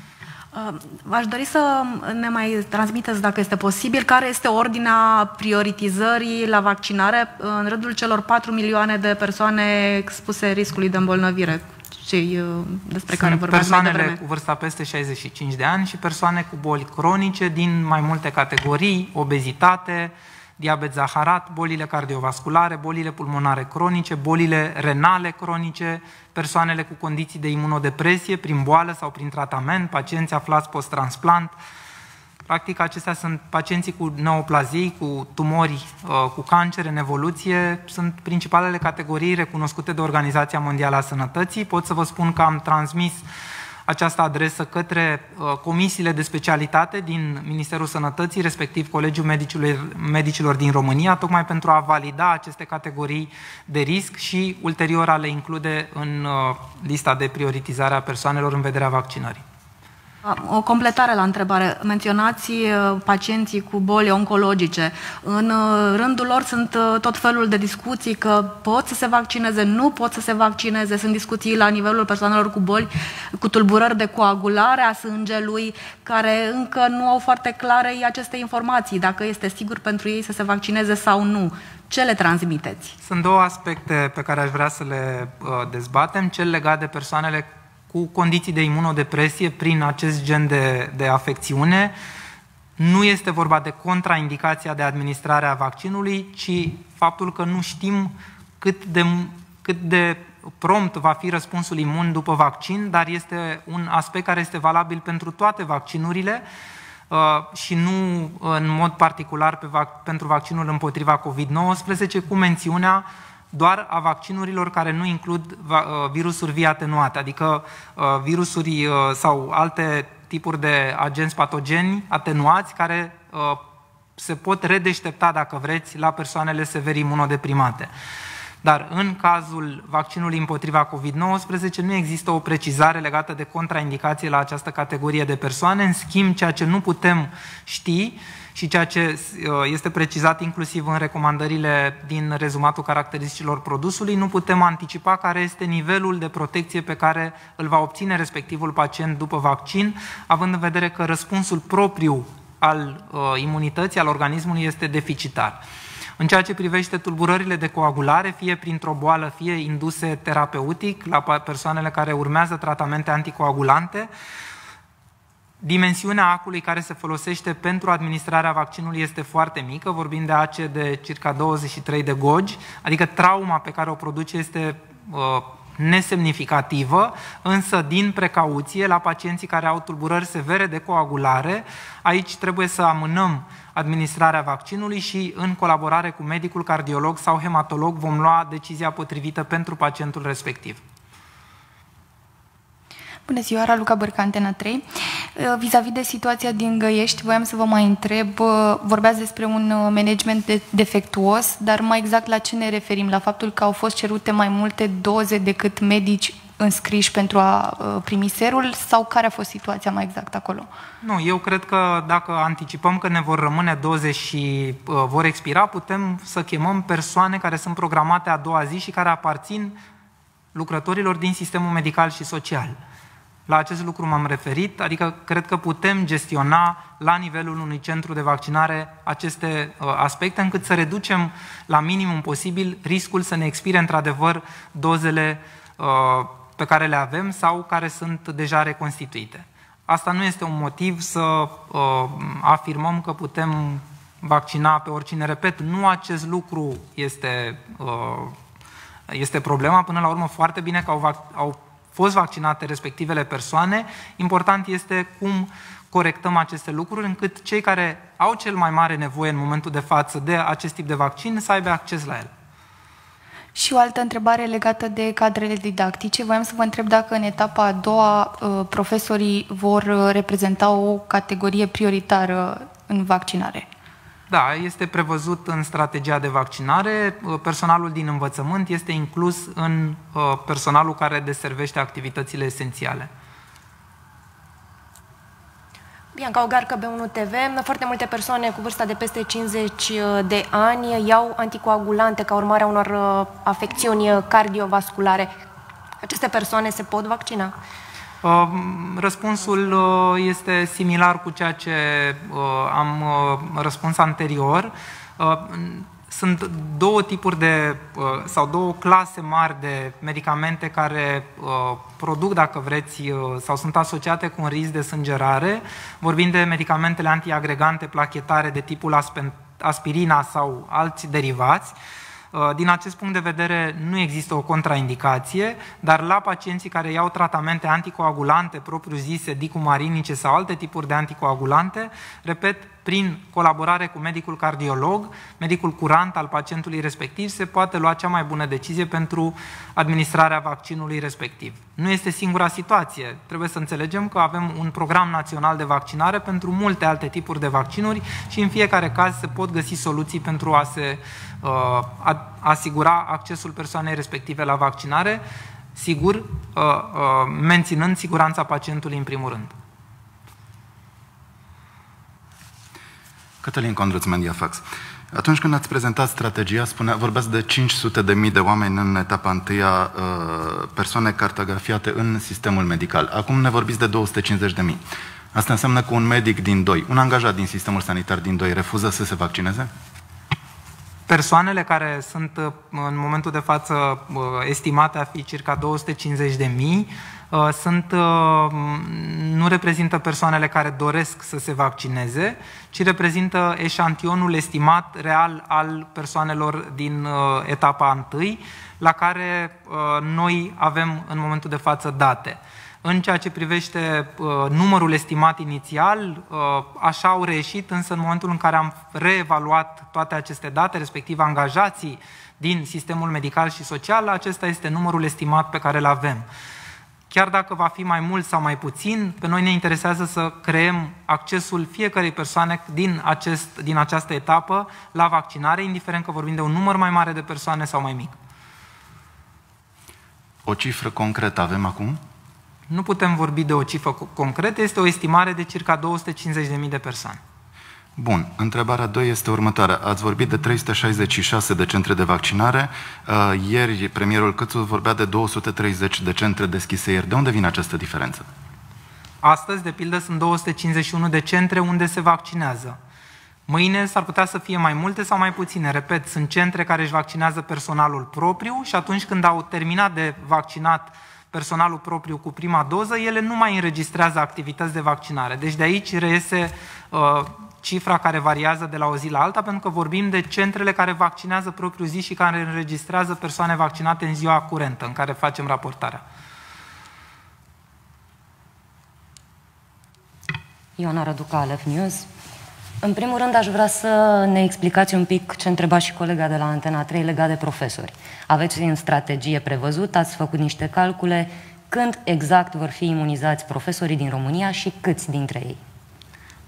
V-aș dori să ne mai transmiteți, dacă este posibil, care este ordinea prioritizării la vaccinare în rândul celor patru milioane de persoane expuse riscului de îmbolnăvire, cei despre care vorbeați mai devreme. Persoanele cu vârsta peste șaizeci și cinci de ani și persoane cu boli cronice din mai multe categorii, obezitate, diabet zaharat, bolile cardiovasculare, bolile pulmonare cronice, bolile renale cronice, persoanele cu condiții de imunodepresie prin boală sau prin tratament, pacienți aflați post-transplant. Practic, acestea sunt pacienții cu neoplazii, cu tumori, cu cancer în evoluție, sunt principalele categorii recunoscute de Organizația Mondială a Sănătății. Pot să vă spun că am transmis această adresă către uh, comisiile de specialitate din Ministerul Sănătății, respectiv Colegiul Medicilor, Medicilor din România, tocmai pentru a valida aceste categorii de risc și ulterior a le include în uh, lista de prioritizare a persoanelor în vederea vaccinării. O completare la întrebare. Menționați pacienții cu boli oncologice. În rândul lor sunt tot felul de discuții că pot să se vaccineze, nu pot să se vaccineze. Sunt discuții la nivelul persoanelor cu boli, cu tulburări de coagulare a sângelui, care încă nu au foarte clare aceste informații, dacă este sigur pentru ei să se vaccineze sau nu. Ce le transmiteți? Sunt două aspecte pe care aș vrea să le uh, dezbatem. Cel legat de persoanele cu condiții de imunodepresie prin acest gen de, de afecțiune. Nu este vorba de contraindicația de administrare a vaccinului, ci faptul că nu știm cât de, cât de prompt va fi răspunsul imun după vaccin, dar este un aspect care este valabil pentru toate vaccinurile uh, și nu în mod particular pe vac- pentru vaccinul împotriva covid nouăsprezece, cu mențiunea doar a vaccinurilor care nu includ virusuri vii atenuate, adică virusuri sau alte tipuri de agenți patogeni atenuați care se pot redeștepta, dacă vreți, la persoanele sever imunodeprimate. Dar în cazul vaccinului împotriva covid nouăsprezece nu există o precizare legată de contraindicație la această categorie de persoane. În schimb, ceea ce nu putem ști și ceea ce este precizat inclusiv în recomandările din rezumatul caracteristicilor produsului, nu putem anticipa care este nivelul de protecție pe care îl va obține respectivul pacient după vaccin, având în vedere că răspunsul propriu al uh, imunității, al organismului, este deficitar. În ceea ce privește tulburările de coagulare, fie printr-o boală, fie induse terapeutic, la persoanele care urmează tratamente anticoagulante, dimensiunea acului care se folosește pentru administrarea vaccinului este foarte mică, vorbim de ace de circa douăzeci și trei de gogi, adică trauma pe care o produce este uh, nesemnificativă, însă din precauție la pacienții care au tulburări severe de coagulare, aici trebuie să amânăm administrarea vaccinului și în colaborare cu medicul cardiolog sau hematolog vom lua decizia potrivită pentru pacientul respectiv. Bună ziua, Raluca Bărca, Antena trei. Vis-a-vis de situația din Găiești, voiam să vă mai întreb, vorbeați despre un management defectuos, dar mai exact la ce ne referim? La faptul că au fost cerute mai multe doze decât medici înscriși pentru a primi serul sau care a fost situația mai exact acolo? Nu, eu cred că dacă anticipăm că ne vor rămâne doze și uh, vor expira, putem să chemăm persoane care sunt programate a doua zi și care aparțin lucrătorilor din sistemul medical și social. La acest lucru m-am referit, adică cred că putem gestiona la nivelul unui centru de vaccinare aceste uh, aspecte, încât să reducem la minimum posibil riscul să ne expire într-adevăr dozele uh, pe care le avem sau care sunt deja reconstituite. Asta nu este un motiv să uh, afirmăm că putem vaccina pe oricine. Repet, nu acest lucru este, uh, este problema. Până la urmă, foarte bine că au, au fost vaccinate respectivele persoane. Important este cum corectăm aceste lucruri, încât cei care au cel mai mare nevoie în momentul de față de acest tip de vaccin să aibă acces la el. Și o altă întrebare legată de cadrele didactice. Voiam să vă întreb dacă în etapa a doua profesorii vor reprezenta o categorie prioritară în vaccinare. Da, este prevăzut în strategia de vaccinare. Personalul din învățământ este inclus în personalul care deservește activitățile esențiale. Bianca Ogarcă, B unu T V. Foarte multe persoane cu vârsta de peste cincizeci de ani iau anticoagulante ca urmare a unor afecțiuni cardiovasculare. Aceste persoane se pot vaccina? Răspunsul este similar cu ceea ce am răspuns anterior. Sunt două tipuri de, sau două clase mari de medicamente care produc, dacă vreți, sau sunt asociate cu un risc de sângerare. Vorbim de medicamentele antiagregante plachetare de tipul aspirina sau alți derivați. Din acest punct de vedere nu există o contraindicație, dar la pacienții care iau tratamente anticoagulante propriu-zise, dicumarinice sau alte tipuri de anticoagulante, repet, prin colaborare cu medicul cardiolog, medicul curant al pacientului respectiv, se poate lua cea mai bună decizie pentru administrarea vaccinului respectiv. Nu este singura situație. Trebuie să înțelegem că avem un program național de vaccinare pentru multe alte tipuri de vaccinuri și în fiecare caz se pot găsi soluții pentru a se uh, a, asigura accesul persoanei respective la vaccinare, sigur, uh, uh, menținând siguranța pacientului în primul rând. Cătălin Condruț, Mediafax. Atunci când ați prezentat strategia, spunea, vorbeați de cinci sute de mii de oameni în etapa întâia, persoane cartografiate în sistemul medical. Acum ne vorbiți de două sute cincizeci de mii. Asta înseamnă că un medic din doi, un angajat din sistemul sanitar din doi, refuză să se vaccineze? Persoanele care sunt în momentul de față estimate a fi circa două sute cincizeci de mii sunt, nu reprezintă persoanele care doresc să se vaccineze, ci reprezintă eșantionul estimat real al persoanelor din etapa întâi, la care noi avem în momentul de față date. În ceea ce privește uh, numărul estimat inițial, uh, așa au reieșit, însă în momentul în care am reevaluat toate aceste date, respectiv angajații din sistemul medical și social, acesta este numărul estimat pe care îl avem. Chiar dacă va fi mai mult sau mai puțin, pe noi ne interesează să creăm accesul fiecărei persoane din, acest, din această etapă la vaccinare, indiferent că vorbim de un număr mai mare de persoane sau mai mic. O cifră concretă avem acum? Nu putem vorbi de o cifră concretă, este o estimare de circa două sute cincizeci de mii de persoane. Bun. Întrebarea doi este următoarea. Ați vorbit de trei sute șaizeci și șase de centre de vaccinare. Ieri, premierul Câțu vorbea de două sute treizeci de centre deschise ieri. De unde vine această diferență? Astăzi, de pildă, sunt două sute cincizeci și unu de centre unde se vaccinează. Mâine s-ar putea să fie mai multe sau mai puține. Repet, sunt centre care își vaccinează personalul propriu și atunci când au terminat de vaccinat personalul propriu cu prima doză, ele nu mai înregistrează activități de vaccinare. Deci de aici reiese uh, cifra care variază de la o zi la alta, pentru că vorbim de centrele care vaccinează propriu zi și care înregistrează persoane vaccinate în ziua curentă în care facem raportarea. Ioana Răduca, Alef News. În primul rând, aș vrea să ne explicați un pic ce întreba și colega de la Antena trei legat de profesori. Aveți în strategie prevăzut, ați făcut niște calcule, când exact vor fi imunizați profesorii din România și câți dintre ei?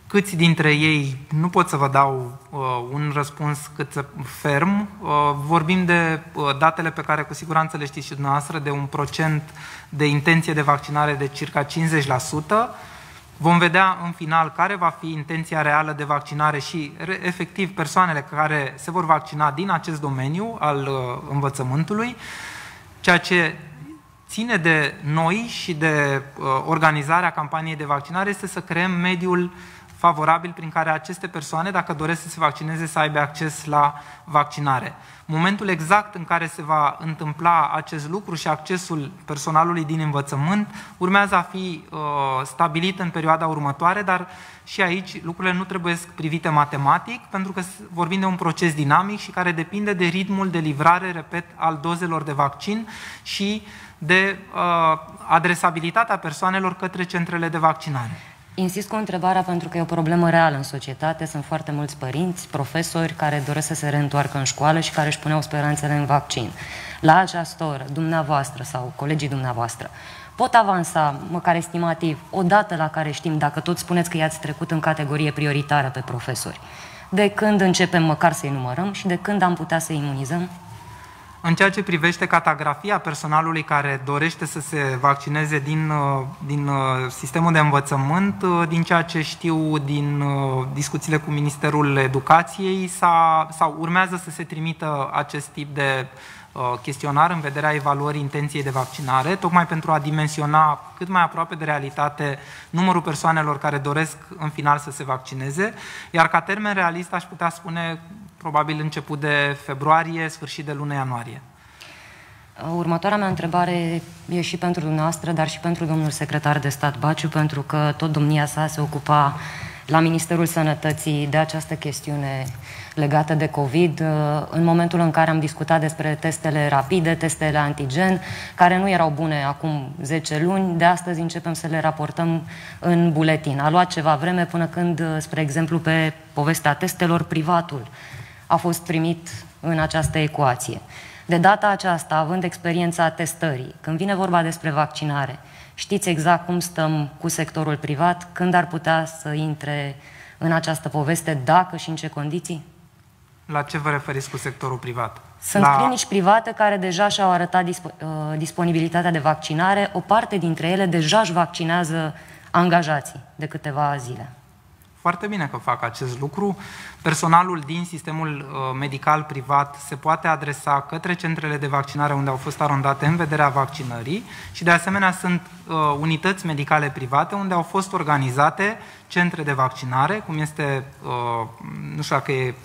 Câți dintre ei, nu pot să vă dau uh, un răspuns cât ferm, uh, vorbim de uh, datele pe care cu siguranță le știți și dumneavoastră, de un procent de intenție de vaccinare de circa cincizeci la sută. Vom vedea în final care va fi intenția reală de vaccinare și efectiv persoanele care se vor vaccina din acest domeniu al uh, învățământului, ceea ce ține de noi și de uh, organizarea campaniei de vaccinare este să creăm mediul favorabil prin care aceste persoane, dacă doresc să se vaccineze, să aibă acces la vaccinare. Momentul exact în care se va întâmpla acest lucru și accesul personalului din învățământ urmează a fi uh, stabilit în perioada următoare, dar și aici lucrurile nu trebuie privite matematic, pentru că vorbim de un proces dinamic și care depinde de ritmul de livrare, repet, al dozelor de vaccin și de uh, adresabilitatea persoanelor către centrele de vaccinare. Insist cu întrebarea pentru că e o problemă reală în societate. Sunt foarte mulți părinți, profesori care doresc să se reîntoarcă în școală și care își puneau speranțele în vaccin. La această oră, dumneavoastră sau colegii dumneavoastră pot avansa, măcar estimativ, o dată la care știm, dacă tot spuneți că i-ați trecut în categorie prioritară pe profesori, de când începem măcar să-i numărăm și de când am putea să imunizăm? În ceea ce privește cartografia personalului care dorește să se vaccineze din, din sistemul de învățământ, din ceea ce știu din discuțiile cu Ministerul Educației, sau urmează să se trimită acest tip de chestionar în vederea evaluării intenției de vaccinare, tocmai pentru a dimensiona cât mai aproape de realitate numărul persoanelor care doresc în final să se vaccineze, iar ca termen realist aș putea spune probabil început de februarie, sfârșit de lună ianuarie. Următoarea mea întrebare e și pentru dumneavoastră, dar și pentru domnul secretar de stat Baciu, pentru că tot domnia sa se ocupa la Ministerul Sănătății de această chestiune legată de COVID, în momentul în care am discutat despre testele rapide, testele antigen, care nu erau bune acum zece luni, de astăzi începem să le raportăm în buletin. A luat ceva vreme până când, spre exemplu, pe povestea testelor, privatul a fost primit în această ecuație. De data aceasta, având experiența testării, când vine vorba despre vaccinare, știți exact cum stăm cu sectorul privat, când ar putea să intre în această poveste, dacă și în ce condiții? La ce vă referiți cu sectorul privat? Sunt La... clinici private care deja și-au arătat disp uh, disponibilitatea de vaccinare. O parte dintre ele deja își vaccinează angajații de câteva zile. Foarte bine că fac acest lucru. Personalul din sistemul uh, medical privat se poate adresa către centrele de vaccinare unde au fost arondate în vederea vaccinării și de asemenea sunt uh, unități medicale private unde au fost organizate centre de vaccinare, cum este, uh, nu știu dacă e...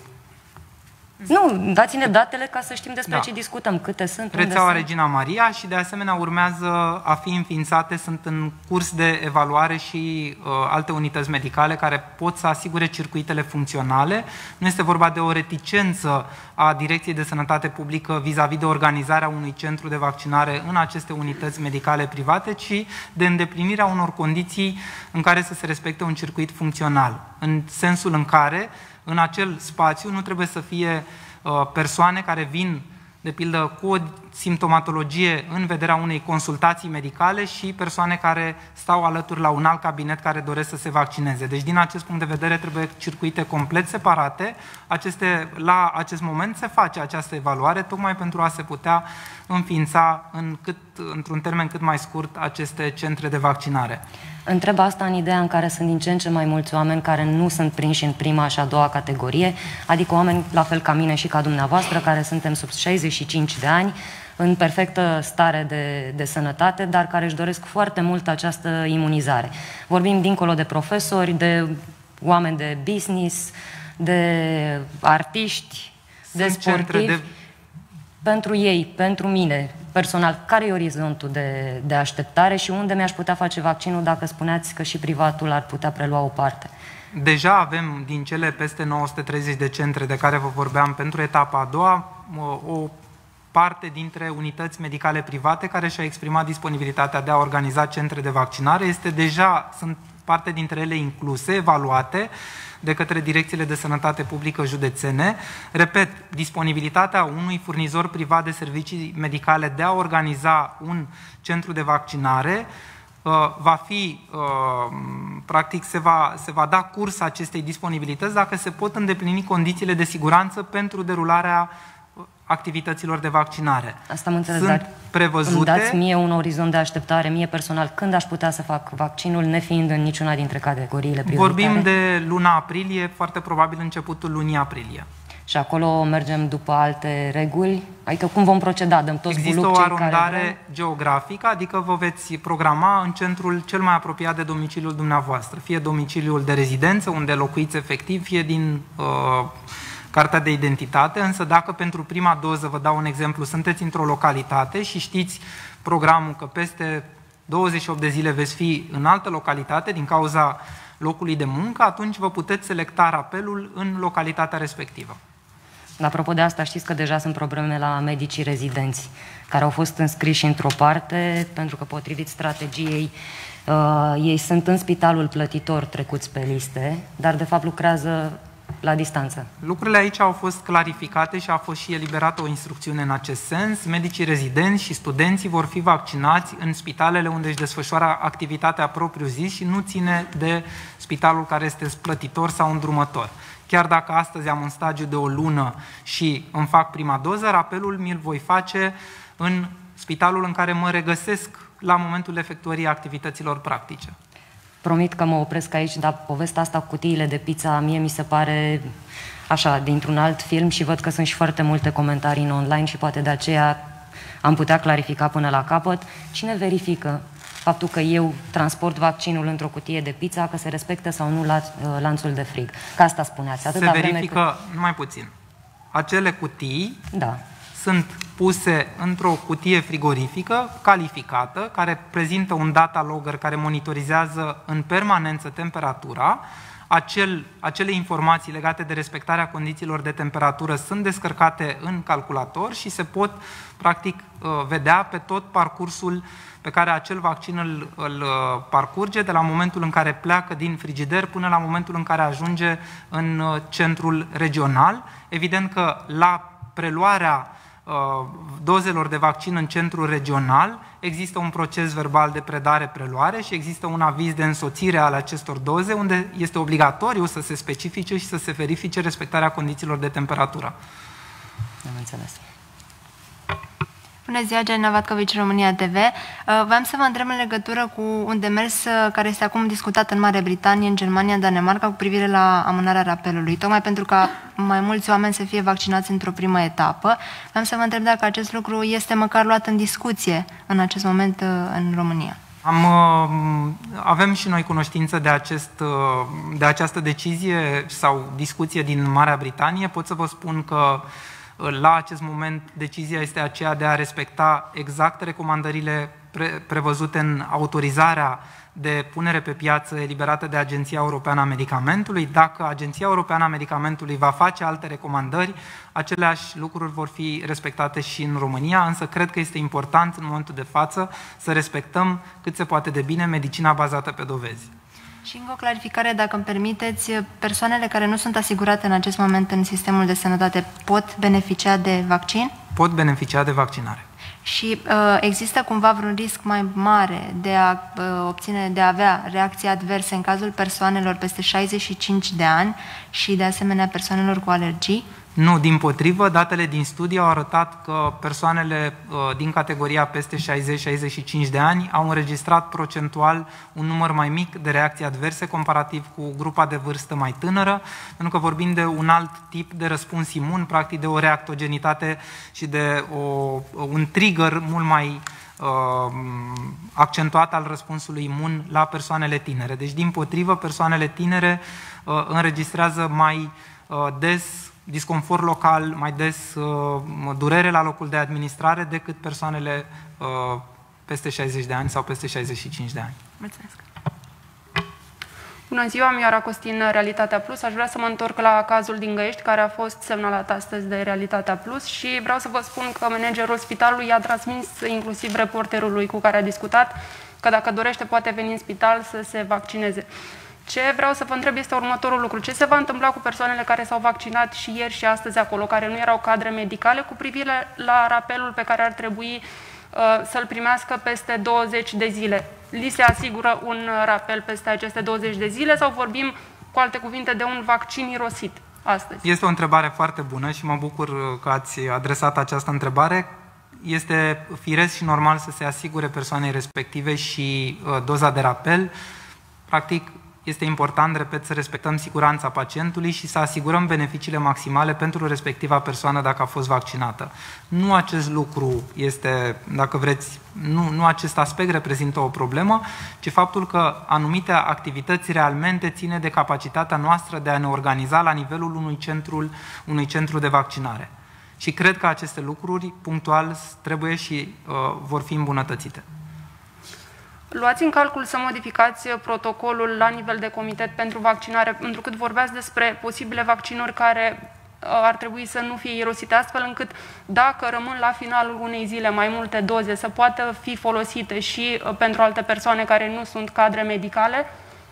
Nu, dați-ne datele ca să știm despre da. ce discutăm, câte sunt, Rețeaua Regina Maria și de asemenea urmează a fi înființate, sunt în curs de evaluare și uh, alte unități medicale care pot să asigure circuitele funcționale. Nu este vorba de o reticență a Direcției de Sănătate Publică vis-a-vis de organizarea unui centru de vaccinare în aceste unități medicale private, ci de îndeplinirea unor condiții în care să se respecte un circuit funcțional, în sensul în care în acel spațiu nu trebuie să fie uh, persoane care vin, de pildă, cu o simptomatologie în vederea unei consultații medicale și persoane care stau alături la un alt cabinet care doresc să se vaccineze. Deci, din acest punct de vedere, trebuie circuite complet separate. Aceste, la acest moment se face această evaluare, tocmai pentru a se putea înființa în cât, într-un termen cât mai scurt aceste centre de vaccinare. Întreb asta în ideea în care sunt din ce în ce mai mulți oameni care nu sunt prinși în prima și a doua categorie, adică oameni la fel ca mine și ca dumneavoastră, care suntem sub șaizeci și cinci de ani, în perfectă stare de, de sănătate, dar care își doresc foarte mult această imunizare. Vorbim dincolo de profesori, de oameni de business, de artiști, sunt de sportivi. De... Pentru ei, pentru mine, personal, care e orizontul de, de așteptare și unde mi-aș putea face vaccinul dacă spuneați că și privatul ar putea prelua o parte? Deja avem din cele peste nouă sute treizeci de centre de care vă vorbeam pentru etapa a doua, o parte dintre unități medicale private care și-a exprimat disponibilitatea de a organiza centre de vaccinare. Este deja, sunt parte dintre ele incluse, evaluate de către direcțiile de sănătate publică județene. Repet, disponibilitatea unui furnizor privat de servicii medicale de a organiza un centru de vaccinare va fi, practic, se va, se va da curs acestei disponibilități dacă se pot îndeplini condițiile de siguranță pentru derularea activităților de vaccinare. Asta am înțeles, Sunt dar prevăzute... îmi dați mie un orizont de așteptare, mie personal, când aș putea să fac vaccinul, nefiind în niciuna dintre categoriile prioritare? Vorbim de luna aprilie, foarte probabil începutul lunii aprilie. Și acolo mergem după alte reguli? Adică cum vom proceda? Dăm toți Există buluc o cei arondare care geografică, adică vă veți programa în centrul cel mai apropiat de domiciliul dumneavoastră, fie domiciliul de rezidență, unde locuiți efectiv, fie din uh, cartea de identitate, însă dacă pentru prima doză, vă dau un exemplu, sunteți într-o localitate și știți programul că peste douăzeci și opt de zile veți fi în altă localitate din cauza locului de muncă, atunci vă puteți selecta rapelul în localitatea respectivă. Apropo de asta, știți că deja sunt probleme la medicii rezidenți, care au fost înscriși într-o parte, pentru că potrivit strategiei, uh, ei sunt în spitalul plătitor trecuți pe liste, dar de fapt lucrează la distanță. Lucrurile aici au fost clarificate și a fost și eliberată o instrucțiune în acest sens. Medicii rezidenți și studenții vor fi vaccinați în spitalele unde își desfășoară activitatea propriu-zis și nu ține de spitalul care este plătitor sau îndrumător. Chiar dacă astăzi am un stagiu de o lună și îmi fac prima doză, rapelul mi-l voi face în spitalul în care mă regăsesc la momentul efectuării activităților practice. Promit că mă opresc aici, dar povestea asta cu cutiile de pizza, mie mi se pare așa, dintr-un alt film și văd că sunt și foarte multe comentarii în online și poate de aceea am putea clarifica până la capăt. Cine verifică faptul că eu transport vaccinul într-o cutie de pizza, că se respectă sau nu la, lanțul de frig? Că asta spuneați. Se verifică numai puțin. Acele cutii da. sunt puse într-o cutie frigorifică calificată, care prezintă un data logger care monitorizează în permanență temperatura. Acel, acele informații legate de respectarea condițiilor de temperatură sunt descărcate în calculator și se pot, practic, vedea pe tot parcursul pe care acel vaccin îl, îl parcurge, de la momentul în care pleacă din frigider până la momentul în care ajunge în centrul regional. Evident că la preluarea dozelor de vaccin în centrul regional există un proces verbal de predare-preluare și există un aviz de însoțire al acestor doze, unde este obligatoriu să se specifice și să se verifice respectarea condițiilor de temperatură. Am înțeles. Bună ziua, Gelina Vatcovici, România T V. Vreau să vă întreb în legătură cu un demers care este acum discutat în Marea Britanie, în Germania, în Danemarca, cu privire la amânarea rapelului, tocmai pentru ca mai mulți oameni să fie vaccinați într-o primă etapă. Vreau să vă întreb dacă acest lucru este măcar luat în discuție în acest moment în România. Am, avem și noi cunoștință de, acest, de această decizie sau discuție din Marea Britanie. Pot să vă spun că la acest moment decizia este aceea de a respecta exact recomandările pre prevăzute în autorizarea de punere pe piață eliberată de Agenția Europeană a Medicamentului. Dacă Agenția Europeană a Medicamentului va face alte recomandări, aceleași lucruri vor fi respectate și în România, însă cred că este important în momentul de față să respectăm cât se poate de bine medicina bazată pe dovezi. Și încă o clarificare, dacă îmi permiteți, persoanele care nu sunt asigurate în acest moment în sistemul de sănătate pot beneficia de vaccin? Pot beneficia de vaccinare. Și uh, există cumva vreun risc mai mare de a uh, obține, de a avea reacții adverse în cazul persoanelor peste șaizeci și cinci de ani și de asemenea persoanelor cu alergii? Nu, dimpotrivă, datele din studii au arătat că persoanele uh, din categoria peste șaizeci șaizeci și cinci de ani au înregistrat procentual un număr mai mic de reacții adverse comparativ cu grupa de vârstă mai tânără, pentru că vorbim de un alt tip de răspuns imun, practic de o reactogenitate și de o, un trigger mult mai uh, accentuat al răspunsului imun la persoanele tinere. Deci, dimpotrivă, persoanele tinere uh, înregistrează mai uh, des disconfort local, mai des uh, durere la locul de administrare decât persoanele uh, peste șaizeci de ani sau peste șaizeci și cinci de ani. Mulțumesc! Bună ziua, Mioara Costin, Realitatea Plus. Aș vrea să mă întorc la cazul din Găiești, care a fost semnalat astăzi de Realitatea Plus și vreau să vă spun că managerul spitalului i-a transmis inclusiv reporterului cu care a discutat că dacă dorește poate veni în spital să se vaccineze. Ce vreau să vă întreb este următorul lucru. Ce se va întâmpla cu persoanele care s-au vaccinat și ieri și astăzi acolo, care nu erau cadre medicale, cu privire la rapelul pe care ar trebui uh, să-l primească peste douăzeci de zile? li se asigură un rapel peste aceste douăzeci de zile sau vorbim, cu alte cuvinte, de un vaccin irosit astăzi? Este o întrebare foarte bună și mă bucur că ați adresat această întrebare. Este firesc și normal să se asigure persoanei respective și uh, doza de rapel. Practic, este important, repet, să respectăm siguranța pacientului și să asigurăm beneficiile maximale pentru respectiva persoană dacă a fost vaccinată. Nu acest lucru este, dacă vreți, nu, nu acest aspect reprezintă o problemă, ci faptul că anumite activități realmente ține de capacitatea noastră de a ne organiza la nivelul unui centru, unui centru de vaccinare. Și cred că aceste lucruri punctual trebuie și uh, vor fi îmbunătățite. Luați în calcul să modificați protocolul la nivel de comitet pentru vaccinare, pentru că vorbeați despre posibile vaccinuri care ar trebui să nu fie irosite, astfel încât dacă rămân la finalul unei zile mai multe doze, să poată fi folosite și pentru alte persoane care nu sunt cadre medicale?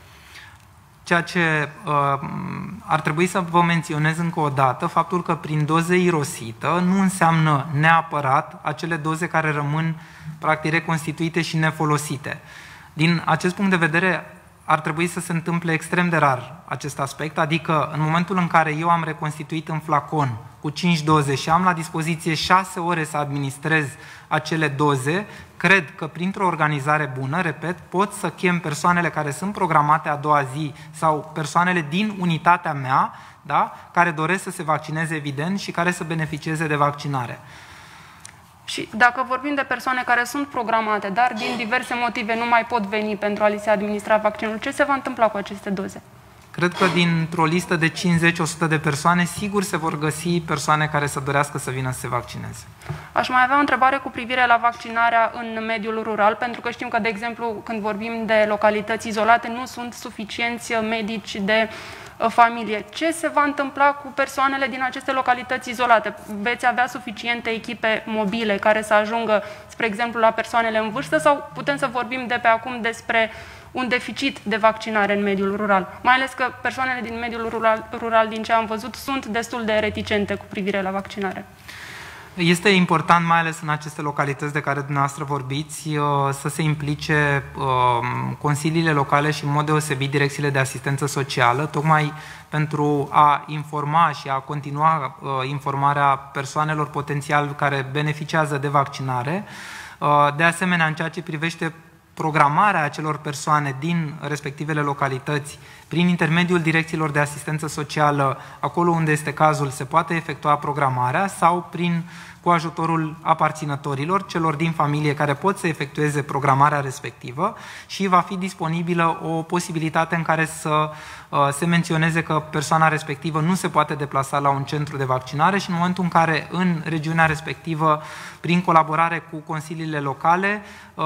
Ceea ce uh, ar trebui să vă menționez încă o dată, faptul că prin doze irosită nu înseamnă neapărat acele doze care rămân practic reconstituite și nefolosite. Din acest punct de vedere, ar trebui să se întâmple extrem de rar acest aspect, adică în momentul în care eu am reconstituit în flacon cu cinci doze și am la dispoziție șase ore să administrez acele doze, cred că printr-o organizare bună, repet, pot să chem persoanele care sunt programate a doua zi sau persoanele din unitatea mea, da, care doresc să se vaccineze evident și care să beneficieze de vaccinare. Și dacă vorbim de persoane care sunt programate, dar din diverse motive nu mai pot veni pentru a li se administra vaccinul, ce se va întâmpla cu aceste doze? Cred că dintr-o listă de cincizeci - o sută de persoane, sigur se vor găsi persoane care să dorească să vină să se vaccineze. Aș mai avea o întrebare cu privire la vaccinarea în mediul rural, pentru că știm că, de exemplu, când vorbim de localități izolate, nu sunt suficienți medici de familie. Ce se va întâmpla cu persoanele din aceste localități izolate? Veți avea suficiente echipe mobile care să ajungă, spre exemplu, la persoanele în vârstă sau putem să vorbim de pe acum despre un deficit de vaccinare în mediul rural? Mai ales că persoanele din mediul rural, rural din ce am văzut, sunt destul de reticente cu privire la vaccinare. Este important, mai ales în aceste localități de care dumneavoastră vorbiți, să se implice consiliile locale și în mod deosebit direcțiile de asistență socială, tocmai pentru a informa și a continua informarea persoanelor potențial care beneficiază de vaccinare. De asemenea, în ceea ce privește programarea acelor persoane din respectivele localități, prin intermediul direcțiilor de asistență socială, acolo unde este cazul, se poate efectua programarea sau prin, cu ajutorul aparținătorilor, celor din familie care pot să efectueze programarea respectivă și va fi disponibilă o posibilitate în care să uh, se menționeze că persoana respectivă nu se poate deplasa la un centru de vaccinare și în momentul în care în regiunea respectivă, prin colaborare cu consiliile locale, uh,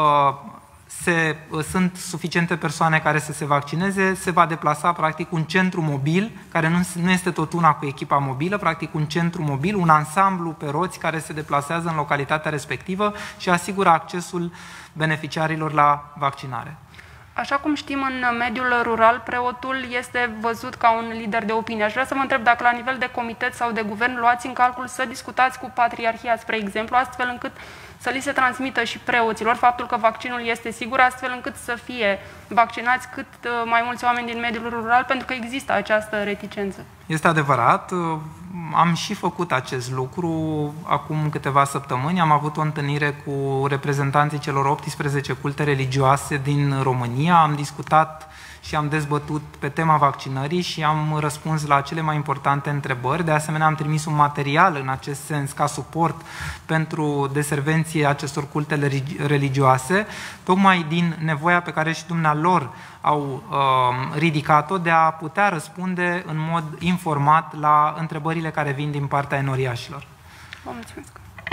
Se, sunt suficiente persoane care să se vaccineze, se va deplasa practic un centru mobil, care nu, nu este tot una cu echipa mobilă, practic un centru mobil, un ansamblu pe roți care se deplasează în localitatea respectivă și asigură accesul beneficiarilor la vaccinare. Așa cum știm, în mediul rural, preotul este văzut ca un lider de opinie. Aș vrea să vă întreb dacă la nivel de comitet sau de guvern luați în calcul să discutați cu Patriarhia, spre exemplu, astfel încât să li se transmită și preoților faptul că vaccinul este sigur, astfel încât să fie vaccinați cât mai mulți oameni din mediul rural, pentru că există această reticență. Este adevărat. Am și făcut acest lucru acum câteva săptămâni. Am avut o întâlnire cu reprezentanții celor optsprezece culte religioase din România. Am discutat și am dezbătut pe tema vaccinării și am răspuns la cele mai importante întrebări. De asemenea, am trimis un material în acest sens ca suport pentru deservenții acestor culte religioase, tocmai din nevoia pe care și dumnealor au uh, ridicat-o de a putea răspunde în mod informat la întrebările care vin din partea enoriașilor. Vă mulțumesc!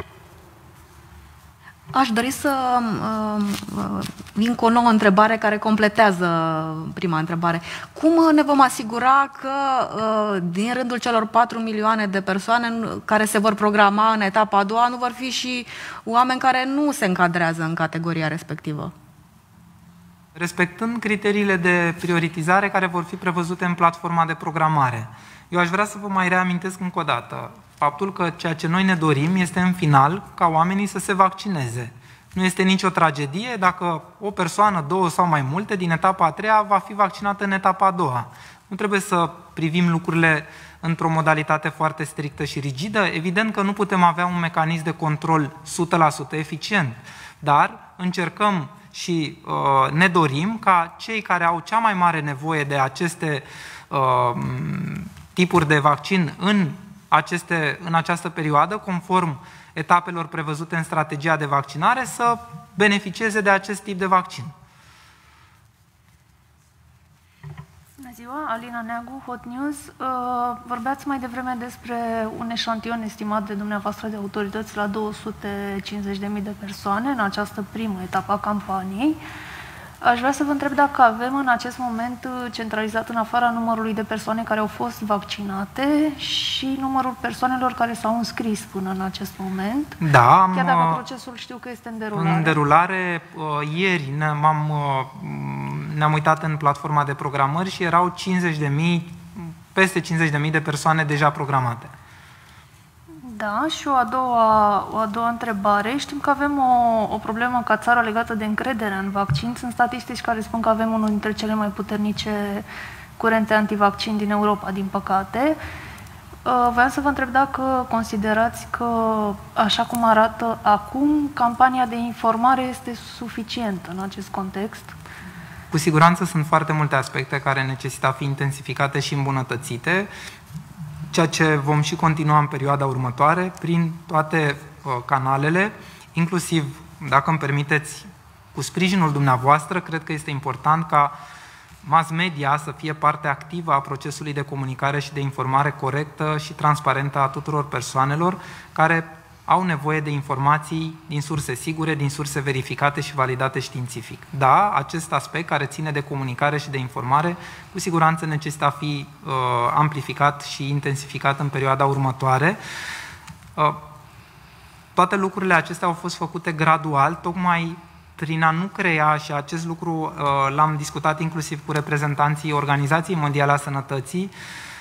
Aș dori să uh, vin cu o nouă întrebare care completează prima întrebare. Cum ne vom asigura că uh, din rândul celor patru milioane de persoane care se vor programa în etapa a doua nu vor fi și oameni care nu se încadrează în categoria respectivă? Respectând criteriile de prioritizare care vor fi prevăzute în platforma de programare. Eu aș vrea să vă mai reamintesc încă o dată faptul că ceea ce noi ne dorim este în final ca oamenii să se vaccineze. Nu este nicio tragedie dacă o persoană, două sau mai multe din etapa a treia va fi vaccinată în etapa a doua. Nu trebuie să privim lucrurile într-o modalitate foarte strictă și rigidă. Evident că nu putem avea un mecanism de control o sută la sută eficient, dar încercăm și uh, ne dorim ca cei care au cea mai mare nevoie de aceste uh, tipuri de vaccin în, aceste, în această perioadă, conform etapelor prevăzute în strategia de vaccinare, să beneficieze de acest tip de vaccin. Bună ziua, Alina Neagu, Hot News. Vorbeați mai devreme despre un eșantion estimat de dumneavoastră de autorități la două sute cincizeci de mii de persoane în această primă etapă a campaniei. Aș vrea să vă întreb dacă avem în acest moment centralizat în afara numărului de persoane care au fost vaccinate și numărul persoanelor care s-au înscris până în acest moment. Da, am, chiar dacă procesul știu că este în derulare. În derulare, ieri ne-am, ne-am uitat în platforma de programări și erau cincizeci de mii, peste cincizeci de mii de persoane deja programate. Da, și o a doua, o a doua întrebare. Știm că avem o, o problemă ca țară legată de încrederea în vaccin. Sunt statistici care spun că avem unul dintre cele mai puternice curente antivaccin din Europa, din păcate. Vreau să vă întreb dacă considerați că, așa cum arată acum, campania de informare este suficientă în acest context? Cu siguranță sunt foarte multe aspecte care necesită a fi intensificate și îmbunătățite, ceea ce vom și continua în perioada următoare prin toate uh, canalele, inclusiv, dacă îmi permiteți, cu sprijinul dumneavoastră, cred că este important ca mass media să fie parte activă a procesului de comunicare și de informare corectă și transparentă a tuturor persoanelor care au nevoie de informații din surse sigure, din surse verificate și validate științific. Da, acest aspect care ține de comunicare și de informare, cu siguranță necesită a fi uh, amplificat și intensificat în perioada următoare. Uh, toate lucrurile acestea au fost făcute gradual, tocmai prin a nu crea, și acest lucru uh, l-am discutat inclusiv cu reprezentanții Organizației Mondiale a Sănătății,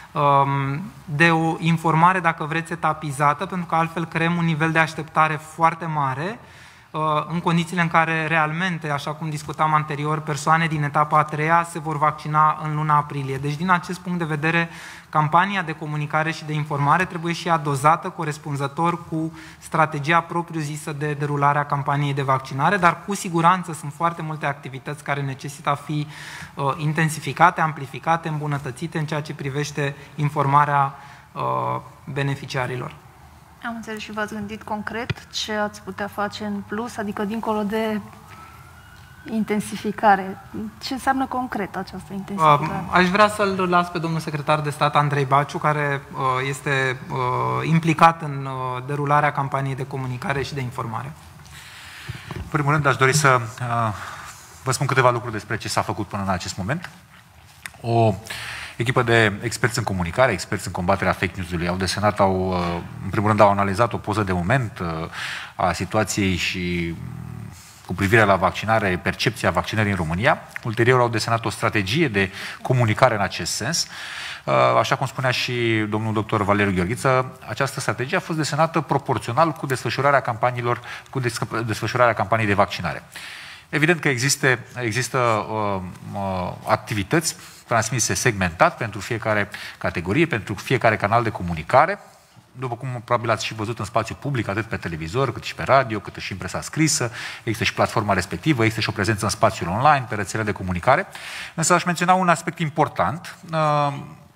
de o informare, dacă vreți, etapizată, pentru că altfel creăm un nivel de așteptare foarte mare în condițiile în care realmente, așa cum discutam anterior, persoane din etapa a treia se vor vaccina în luna aprilie. Deci, din acest punct de vedere, campania de comunicare și de informare trebuie și ea dozată corespunzător cu strategia propriu-zisă de derulare a campaniei de vaccinare, dar cu siguranță sunt foarte multe activități care necesită a fi uh, intensificate, amplificate, îmbunătățite în ceea ce privește informarea uh, beneficiarilor. Am înțeles și v-ați gândit concret ce ați putea face în plus, adică dincolo de intensificare. Ce înseamnă concret această intensificare? Aș vrea să-l las pe domnul secretar de stat Andrei Baciu, care este implicat în derularea campaniei de comunicare și de informare. În primul rând, aș dori să vă spun câteva lucruri despre ce s-a făcut până în acest moment. O echipă de experți în comunicare, experți în combaterea fake news-ului, au desenat, au, în primul rând, au analizat o poză de moment a situației și cu privire la vaccinare, percepția vaccinării în România. Ulterior au desenat o strategie de comunicare în acest sens. Așa cum spunea și domnul doctor Valeriu Gheorghiță, această strategie a fost desenată proporțional cu desfășurarea campaniilor, cu desfășurarea campaniei de vaccinare. Evident că există, există uh, uh, activități transmise segmentat pentru fiecare categorie, pentru fiecare canal de comunicare, după cum probabil ați și văzut în spațiu public, atât pe televizor, cât și pe radio, cât și în presa scrisă, există și platforma respectivă, există și o prezență în spațiul online, pe rețele de comunicare. Însă aș menționa un aspect important. Uh,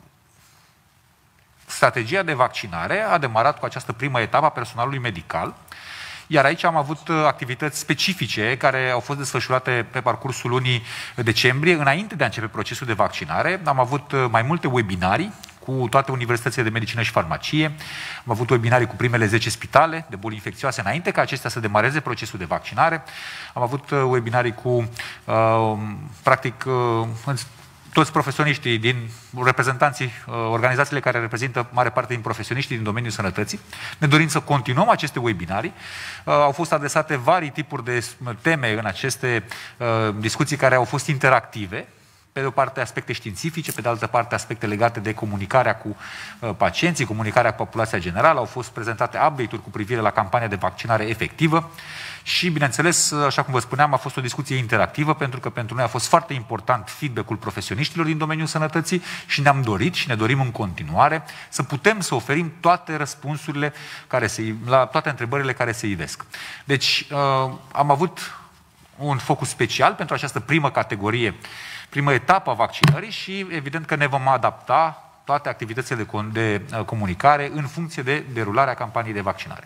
strategia de vaccinare a demarat cu această primă etapă a personalului medical, iar aici am avut activități specifice care au fost desfășurate pe parcursul lunii decembrie, înainte de a începe procesul de vaccinare. Am avut mai multe webinarii cu toate universitățile de medicină și farmacie, am avut webinarii cu primele zece spitale de boli infecțioase înainte ca acestea să demareze procesul de vaccinare. Am avut webinarii cu, uh, practic, uh, toți profesioniștii din reprezentanții, organizațiile care reprezintă mare parte din profesioniștii din domeniul sănătății. Ne dorim să continuăm aceste webinarii. Au fost adresate vari tipuri de teme în aceste discuții care au fost interactive. Pe de o parte aspecte științifice, pe de altă parte aspecte legate de comunicarea cu pacienții, comunicarea cu populația generală. Au fost prezentate update-uri cu privire la campania de vaccinare efectivă Și, bineînțeles, așa cum vă spuneam, a fost o discuție interactivă, pentru că pentru noi a fost foarte important feedback-ul profesioniștilor din domeniul sănătății și ne-am dorit și ne dorim în continuare să putem să oferim toate răspunsurile care se, la toate întrebările care se ivesc. Deci, am avut un focus special pentru această primă categorie, primă etapă a vaccinării și evident că ne vom adapta toate activitățile de, de comunicare în funcție de derularea campaniei de vaccinare.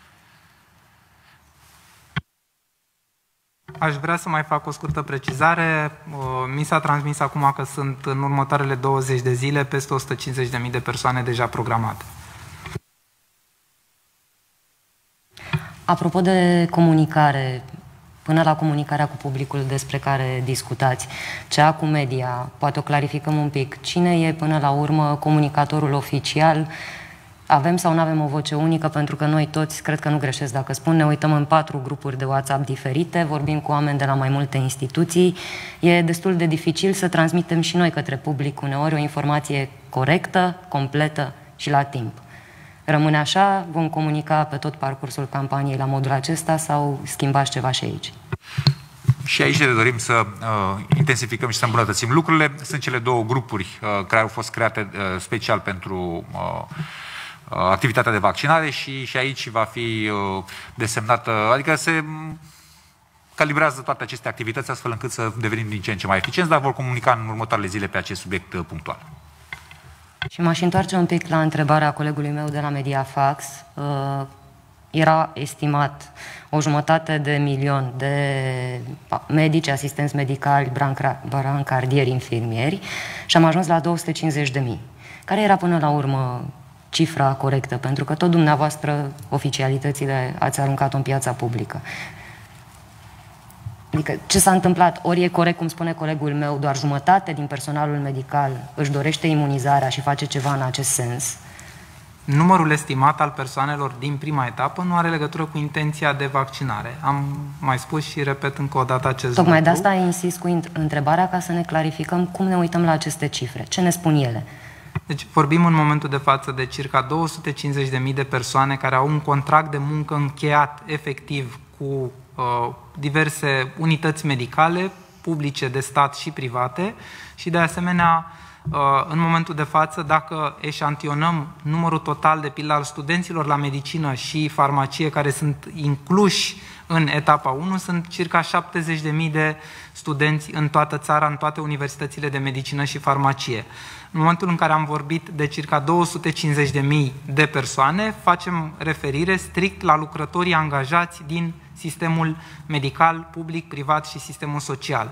Aș vrea să mai fac o scurtă precizare. Mi s-a transmis acum că sunt în următoarele douăzeci de zile peste o sută cincizeci de mii de persoane deja programate. Apropo de comunicare, până la comunicarea cu publicul despre care discutați, cea cu media, poate o clarificăm un pic. Cine e până la urmă comunicatorul oficial? Avem sau nu avem o voce unică? Pentru că noi toți, cred că nu greșesc dacă spun, ne uităm în patru grupuri de WhatsApp diferite, vorbim cu oameni de la mai multe instituții. E destul de dificil să transmitem și noi către public uneori o informație corectă, completă și la timp. Rămâne așa? Vom comunica pe tot parcursul campaniei la modul acesta sau schimbați ceva și aici? Și aici ne dorim să uh, intensificăm și să îmbunătățim lucrurile. Sunt cele două grupuri uh, care au fost create uh, special pentru uh, uh, activitatea de vaccinare și, și aici va fi uh, desemnată, adică se calibrează toate aceste activități astfel încât să devenim din ce în ce mai eficienți, dar vor comunica în următoarele zile pe acest subiect uh, punctual. Și m-aș întoarce un pic la întrebarea colegului meu de la Mediafax. Uh, era estimat o jumătate de milion de medici, asistenți medicali, brancardieri, infirmieri și am ajuns la două sute cincizeci de mii. Care era până la urmă cifra corectă? Pentru că tot dumneavoastră, oficialitățile, ați aruncat-o în piața publică. Adică ce s-a întâmplat? Ori e corect, cum spune colegul meu, doar jumătate din personalul medical își dorește imunizarea și face ceva în acest sens? Numărul estimat al persoanelor din prima etapă nu are legătură cu intenția de vaccinare. Am mai spus și repet încă o dată acest lucru. Tocmai de asta insist cu întrebarea ca să ne clarificăm cum ne uităm la aceste cifre. Ce ne spun ele? Deci vorbim în momentul de față de circa două sute cincizeci de mii de persoane care au un contract de muncă încheiat efectiv cu uh, diverse unități medicale, publice, de stat și private și de asemenea în momentul de față, dacă eșantionăm numărul total de pildă al studenților la medicină și farmacie care sunt incluși în etapa unu, sunt circa șaptezeci de mii de studenți în toată țara, în toate universitățile de medicină și farmacie. În momentul în care am vorbit de circa două sute cincizeci de mii de persoane, facem referire strict la lucrătorii angajați din sistemul medical, public, privat și sistemul social.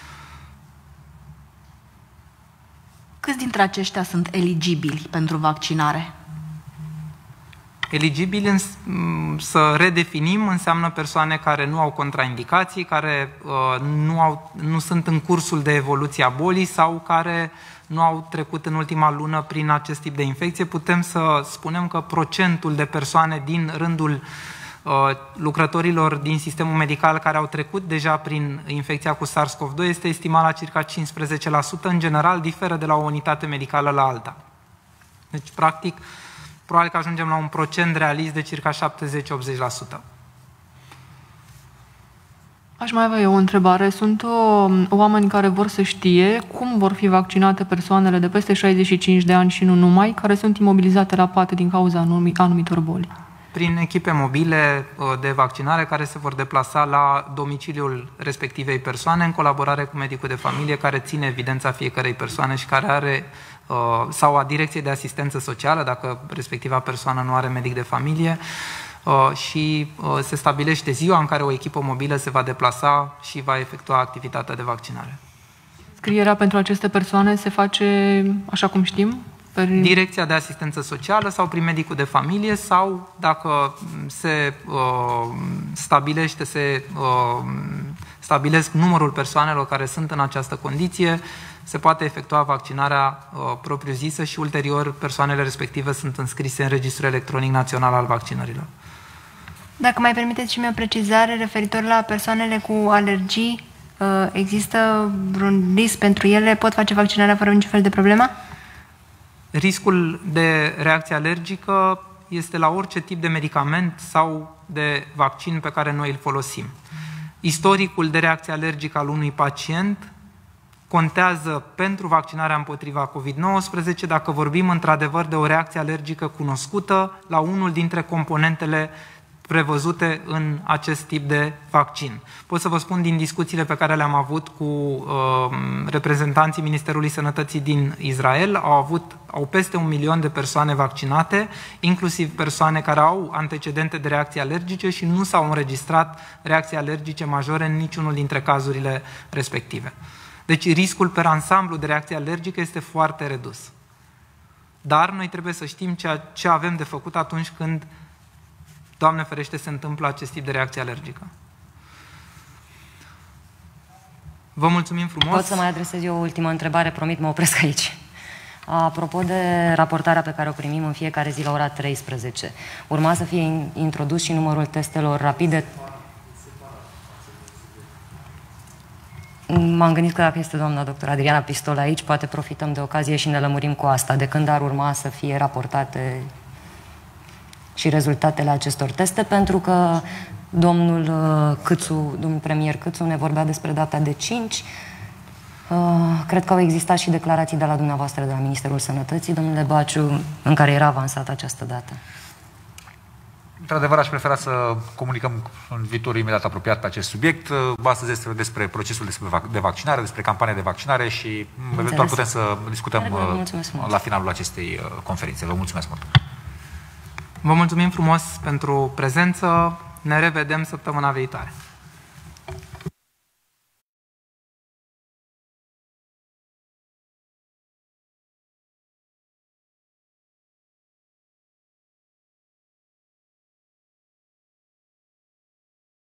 Câți dintre aceștia sunt eligibili pentru vaccinare? Eligibili, să redefinim, înseamnă persoane care nu au contraindicații, care uh, nu, au, nu sunt în cursul de evoluție a bolii sau care nu au trecut în ultima lună prin acest tip de infecție. Putem să spunem că procentul de persoane din rândul lucrătorilor din sistemul medical care au trecut deja prin infecția cu SARS-CoV doi este estimat la circa cincisprezece la sută. În general, diferă de la o unitate medicală la alta. Deci, practic, probabil că ajungem la un procent realist de circa șaptezeci-optzeci la sută. Aș mai avea eu o întrebare. Sunt o, oameni care vor să știe cum vor fi vaccinate persoanele de peste șaizeci și cinci de ani și nu numai, care sunt imobilizate la pat din cauza anumitor boli. Prin echipe mobile de vaccinare care se vor deplasa la domiciliul respectivei persoane în colaborare cu medicul de familie care ține evidența fiecărei persoane și care are, sau a direcției de asistență socială, dacă respectiva persoană nu are medic de familie, și se stabilește ziua în care o echipă mobilă se va deplasa și va efectua activitatea de vaccinare. Scrierea pentru aceste persoane se face, așa cum știm, Direcția de asistență socială sau prin medicul de familie sau dacă se uh, stabilește, se uh, stabilesc numărul persoanelor care sunt în această condiție, se poate efectua vaccinarea uh, propriu-zisă și ulterior persoanele respective sunt înscrise în Registrul Electronic Național al Vaccinărilor. Dacă mai permiteți și mie o precizare referitor la persoanele cu alergii, uh, există vreun risc pentru ele? Pot face vaccinarea fără niciun fel de problemă? Riscul de reacție alergică este la orice tip de medicament sau de vaccin pe care noi îl folosim. Istoricul de reacție alergică al unui pacient contează pentru vaccinarea împotriva covid nouăsprezece dacă vorbim într-adevăr de o reacție alergică cunoscută la unul dintre componentele prevăzute în acest tip de vaccin. Pot să vă spun din discuțiile pe care le-am avut cu uh, reprezentanții Ministerului Sănătății din Israel, au avut au peste un milion de persoane vaccinate, inclusiv persoane care au antecedente de reacții alergice și nu s-au înregistrat reacții alergice majore în niciunul dintre cazurile respective. Deci riscul per ansamblu de reacție alergică este foarte redus. Dar noi trebuie să știm ce, ce avem de făcut atunci când, Doamne ferește, se întâmplă acest tip de reacție alergică. Vă mulțumim frumos. Pot să mai adresez eu o ultimă întrebare, promit, mă opresc aici. Apropo de raportarea pe care o primim în fiecare zi la ora treisprezece, urma să fie introdus și numărul testelor rapide. M-am gândit că dacă este doamna doctor Adriana Pistol aici, poate profităm de ocazie și ne lămurim cu asta, de când ar urma să fie raportate și rezultatele acestor teste, pentru că domnul Câțu, domnul premier Câțu ne vorbea despre data de cinci. Cred că au existat și declarații de la dumneavoastră, de la Ministerul Sănătății, domnule Baciu, în care era avansată această dată. Într-adevăr, aș prefera să comunicăm în viitorul imediat apropiat pe acest subiect. Astăzi este despre procesul de vaccinare, despre campania de vaccinare și Înțeles. eventual putem să discutăm la finalul acestei conferințe. Vă mulțumesc mult! Vă mulțumim frumos pentru prezență. Ne revedem săptămâna viitoare.